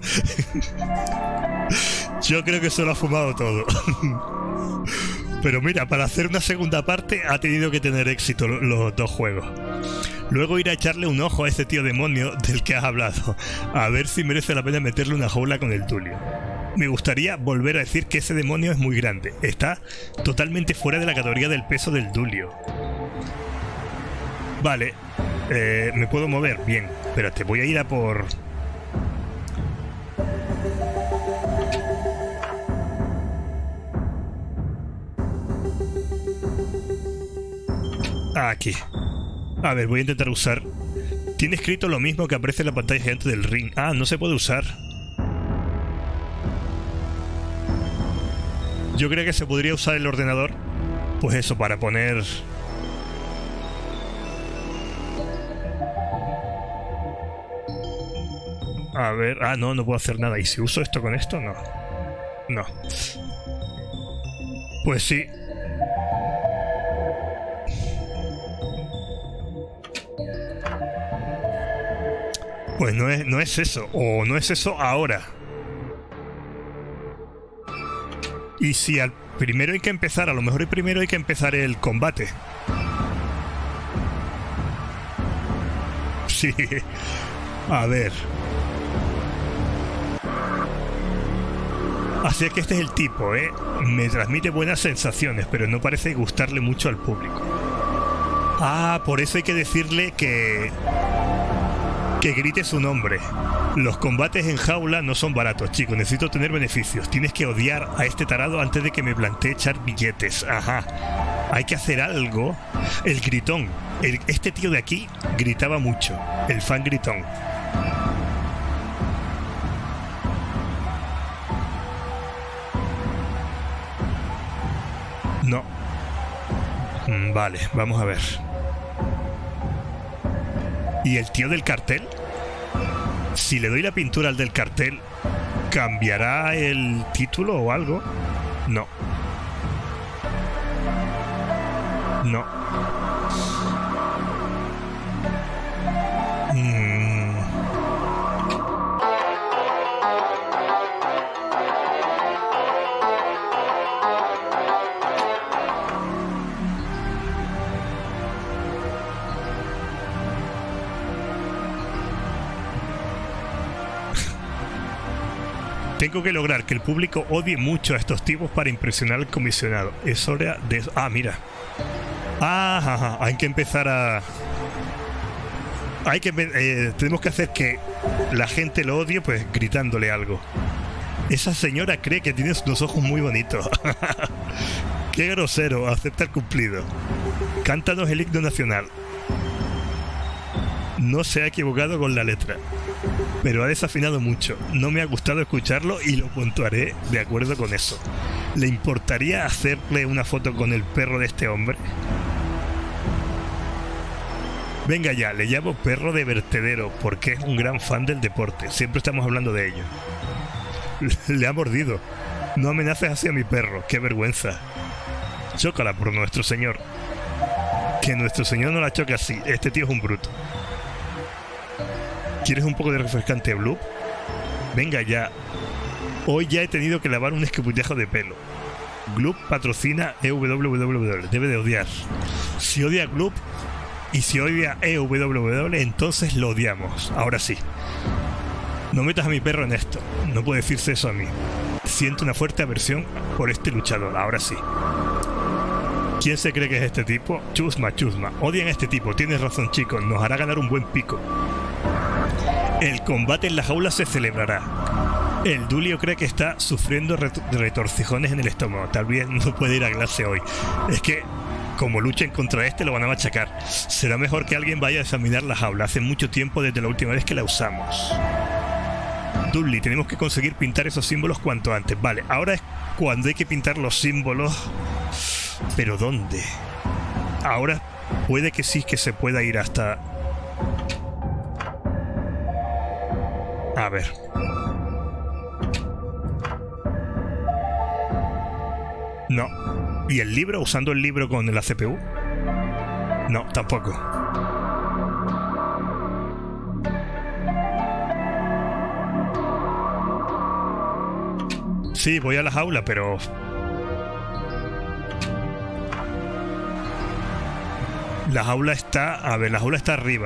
Yo creo que se lo ha fumado todo. Pero mira, para hacer una segunda parte ha tenido que tener éxito los dos juegos. Luego ir a echarle un ojo a ese tío demonio del que has hablado. A ver si merece la pena meterle una jaula con el Tulio. Me gustaría volver a decir que ese demonio es muy grande. Está totalmente fuera de la categoría del peso del Dulio. Vale. ¿Me puedo mover? Bien. Espérate, voy a ir a por... Aquí. A ver, voy a intentar usar... Tiene escrito lo mismo que aparece en la pantalla gigante del ring. Ah, no se puede usar. Yo creo que se podría usar el ordenador. Pues eso, para poner... A ver... Ah, no puedo hacer nada. ¿Y si uso esto con esto? No. No. Pues sí. Pues no es eso. O no es eso ahora. Y si al primero hay que empezar, a lo mejor primero hay que empezar el combate. Sí. A ver. Así es que este es el tipo, ¿eh? Me transmite buenas sensaciones, pero no parece gustarle mucho al público. Ah, por eso hay que decirle que grite su nombre. Los combates en jaula no son baratos, chicos. Necesito tener beneficios. Tienes que odiar a este tarado antes de que me plantee echar billetes. Ajá. Hay que hacer algo. El gritón. Este tío de aquí gritaba mucho. El fan gritón. No. Vale, vamos a ver. ¿Y el tío del cartel? Si le doy la pintura al del cartel, ¿cambiará el título o algo? No. No. Tengo que lograr que el público odie mucho a estos tipos para impresionar al comisionado. Es hora de... Ah, mira. Hay que empezar a... tenemos que hacer que la gente lo odie, pues gritándole algo. Esa señora cree que tiene unos ojos muy bonitos. Qué grosero, acepta el cumplido. Cántanos el himno nacional. No se ha equivocado con la letra, pero ha desafinado mucho. No me ha gustado escucharlo y lo puntuaré de acuerdo con eso. ¿Le importaría hacerle una foto con el perro de este hombre? Venga ya, le llamo perro de vertedero porque es un gran fan del deporte. Siempre estamos hablando de ello. Le ha mordido. No amenaces así a mi perro, qué vergüenza. Chócala por nuestro señor. Que nuestro señor no la choque así. Este tío es un bruto. ¿Quieres un poco de refrescante Blue? Venga ya. Hoy ya he tenido que lavar un escapullajo de pelo. Gloop patrocina EWWW. Debe de odiar. Si odia Gloop y si odia EWWW, entonces lo odiamos. Ahora sí. No metas a mi perro en esto. No puede decirse eso a mí. Siento una fuerte aversión por este luchador. Ahora sí. ¿Quién se cree que es este tipo? Chusma, chusma. Odian a este tipo. Tienes razón, chicos. Nos hará ganar un buen pico. El combate en la jaula se celebrará. El Dulio cree que está sufriendo retorcijones en el estómago. Tal vez no puede ir a clase hoy. Es que, como luchen contra este, lo van a machacar. Será mejor que alguien vaya a examinar la jaula. Hace mucho tiempo desde la última vez que la usamos. Dudley, tenemos que conseguir pintar esos símbolos cuanto antes. Vale, ahora es cuando hay que pintar los símbolos. ¿Pero dónde? Ahora puede que sí que se pueda ir hasta... A ver. No. ¿Y el libro? ¿Usando el libro con la CPU? No, tampoco. Sí, voy a la jaula, pero... La jaula está... A ver, la jaula está arriba.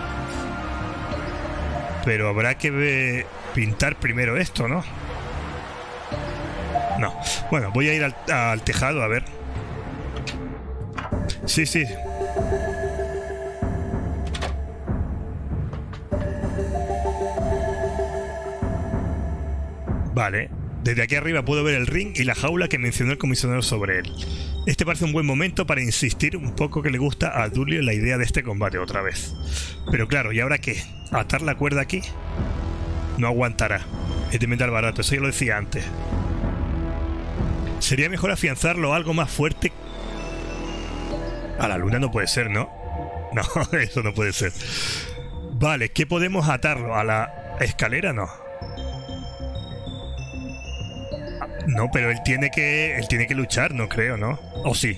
Pero habrá que pintar primero esto, ¿no? No. Bueno, voy a ir al tejado, a ver. Sí, sí. Vale. Desde aquí arriba puedo ver el ring y la jaula que mencionó el comisionado sobre él. Este parece un buen momento para insistir un poco que le gusta a Dulio la idea de este combate otra vez. Pero claro, ¿y ahora qué? ¿Atar la cuerda aquí? No aguantará. Es de metal barato, eso ya lo decía antes. Sería mejor afianzarlo a algo más fuerte. A la luna no puede ser, ¿no? No, eso no puede ser. Vale, ¿qué podemos atarlo? ¿A la escalera? No. No, pero él tiene que luchar, no creo, ¿no? ¿O sí?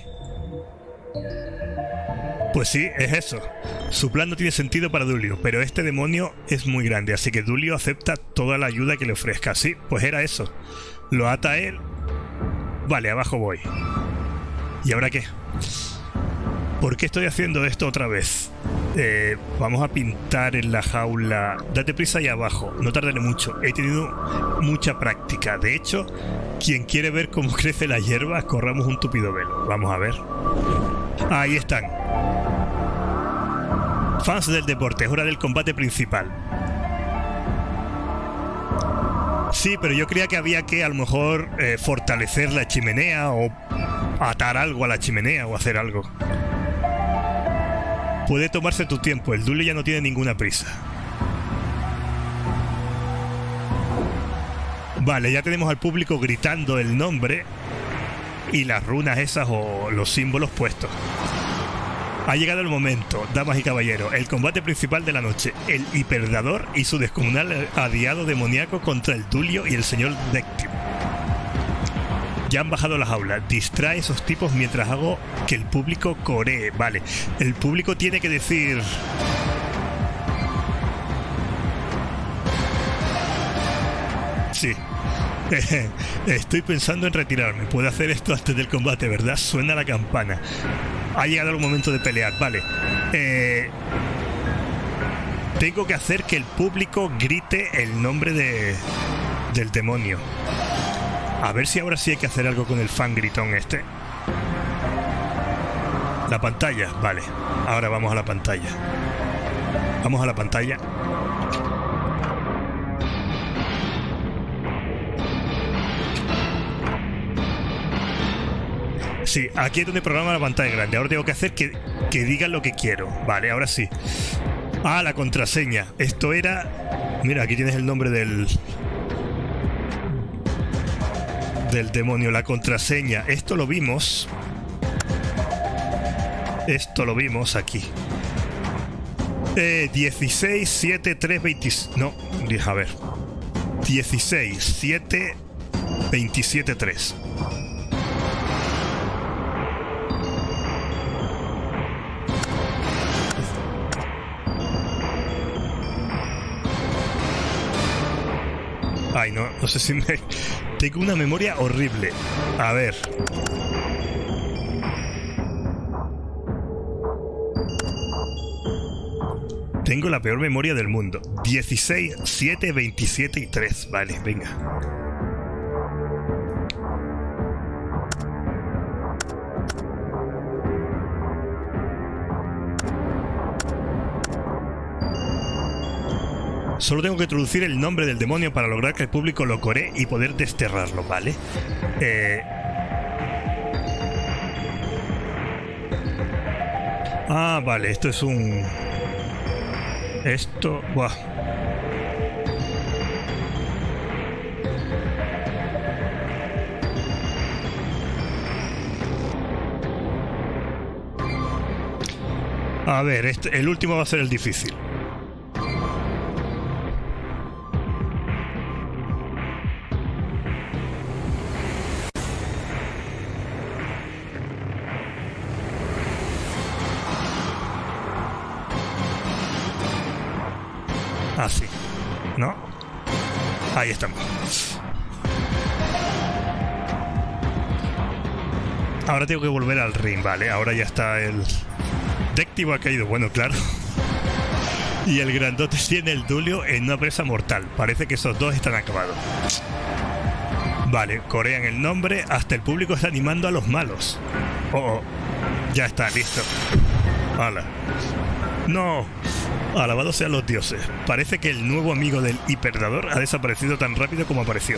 Pues sí, es eso. Su plan no tiene sentido para Dulio, pero este demonio es muy grande, así que Dulio acepta toda la ayuda que le ofrezca. Sí, pues era eso. Lo ata a él. Vale, abajo voy. ¿Y ahora qué? ¿Por qué estoy haciendo esto otra vez? Vamos a pintar en la jaula. Date prisa ahí abajo, no tardaré mucho. He tenido mucha práctica. De hecho, quien quiere ver cómo crece la hierba, corramos un tupido velo. Vamos a ver. Ahí están. Fans del deporte, es hora del combate principal. Sí, pero yo creía que había que a lo mejor fortalecer la chimenea o atar algo a la chimenea o hacer algo. Puede tomarse tu tiempo, el Dulio ya no tiene ninguna prisa. Vale, ya tenemos al público gritando el nombre y las runas esas o los símbolos puestos. Ha llegado el momento, damas y caballeros, el combate principal de la noche, el hiperdador y su descomunal aliado demoníaco contra el Dulio y el señor Dectim. Ya han bajado las aulas. Distrae a esos tipos mientras hago que el público coree. Vale. El público tiene que decir... Sí. Estoy pensando en retirarme. Puedo hacer esto antes del combate, ¿verdad? Suena la campana. Ha llegado el momento de pelear. Vale. Tengo que hacer que el público grite el nombre del demonio. A ver si ahora sí hay que hacer algo con el fan gritón este. La pantalla. Vale. Ahora vamos a la pantalla. Vamos a la pantalla. Sí, aquí es donde programa la pantalla grande. Ahora tengo que hacer que diga lo que quiero. Vale, ahora sí. Ah, la contraseña. Esto era... Mira, aquí tienes el nombre del demonio. La contraseña. Esto lo vimos. Esto lo vimos aquí. 16, 7, 3, 20... No, a ver. 16, 7, 27, 3. Ay, no sé si me... Tengo una memoria horrible. A ver. Tengo la peor memoria del mundo. 16, 7, 27 y 3. Vale, venga. Solo tengo que introducir el nombre del demonio para lograr que el público lo coree y poder desterrarlo, ¿vale? Ah, vale, esto es un... Esto... Buah. A ver, el último va a ser el difícil. Así, ¿no? Ahí estamos. Ahora tengo que volver al ring, vale. Ahora ya está el... Déctivo ha caído, bueno, claro. Y el grandote tiene el Dulio en una presa mortal. Parece que esos dos están acabados. Vale, corean el nombre. Hasta el público está animando a los malos. Oh, ya está, listo. ¡Hala! ¡No! Alabados sean los dioses. Parece que el nuevo amigo del hiperdador ha desaparecido tan rápido como apareció.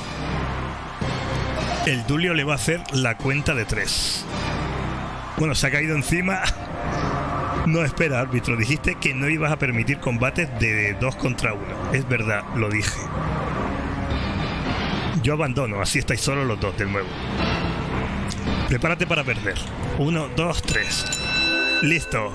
El Dulio le va a hacer la cuenta de 3. Bueno, se ha caído encima. No, espera, árbitro. Dijiste que no ibas a permitir combates de 2 contra 1. Es verdad, lo dije. Yo abandono, así estáis solos los dos de nuevo. Prepárate para perder. 1, 2, 3. Listo.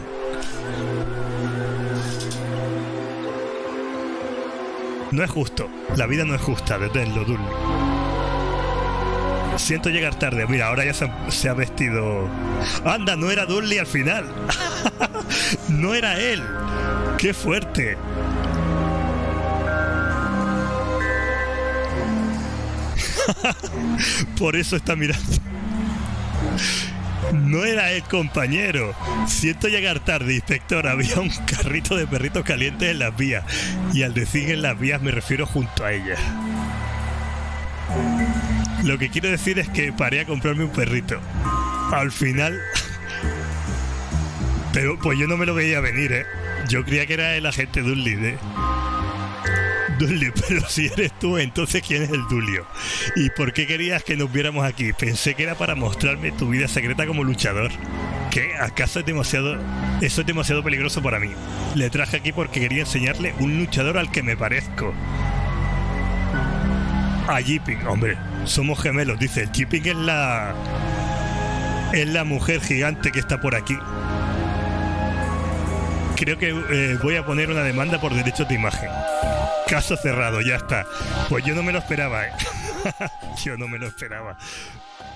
No es justo. La vida no es justa. Deténlo, Dulio. Siento llegar tarde. Mira, ahora ya se ha vestido... ¡Anda! No era Dudley al final. No era él. ¡Qué fuerte! Por eso está mirando. No era el compañero. Siento llegar tarde, inspector. Había un carrito de perritos calientes en las vías. Y al decir en las vías me refiero junto a ellas. Lo que quiero decir es que paré a comprarme un perrito. Al final... Pero pues yo no me lo veía venir, ¿eh? Yo creía que era el agente Dudley, ¿eh? Dudley, pero si eres tú, entonces ¿quién es el Dulio? ¿Y por qué querías que nos viéramos aquí? Pensé que era para mostrarme tu vida secreta como luchador. ¿Qué? ¿Acaso es demasiado...? Eso es demasiado peligroso para mí. Le traje aquí porque quería enseñarle un luchador al que me parezco. A Jipping, hombre, somos gemelos, dice. El Jipping es la mujer gigante que está por aquí. Creo que voy a poner una demanda por derechos de imagen. Caso cerrado, ya está. Pues yo no me lo esperaba, ¿eh? Yo no me lo esperaba.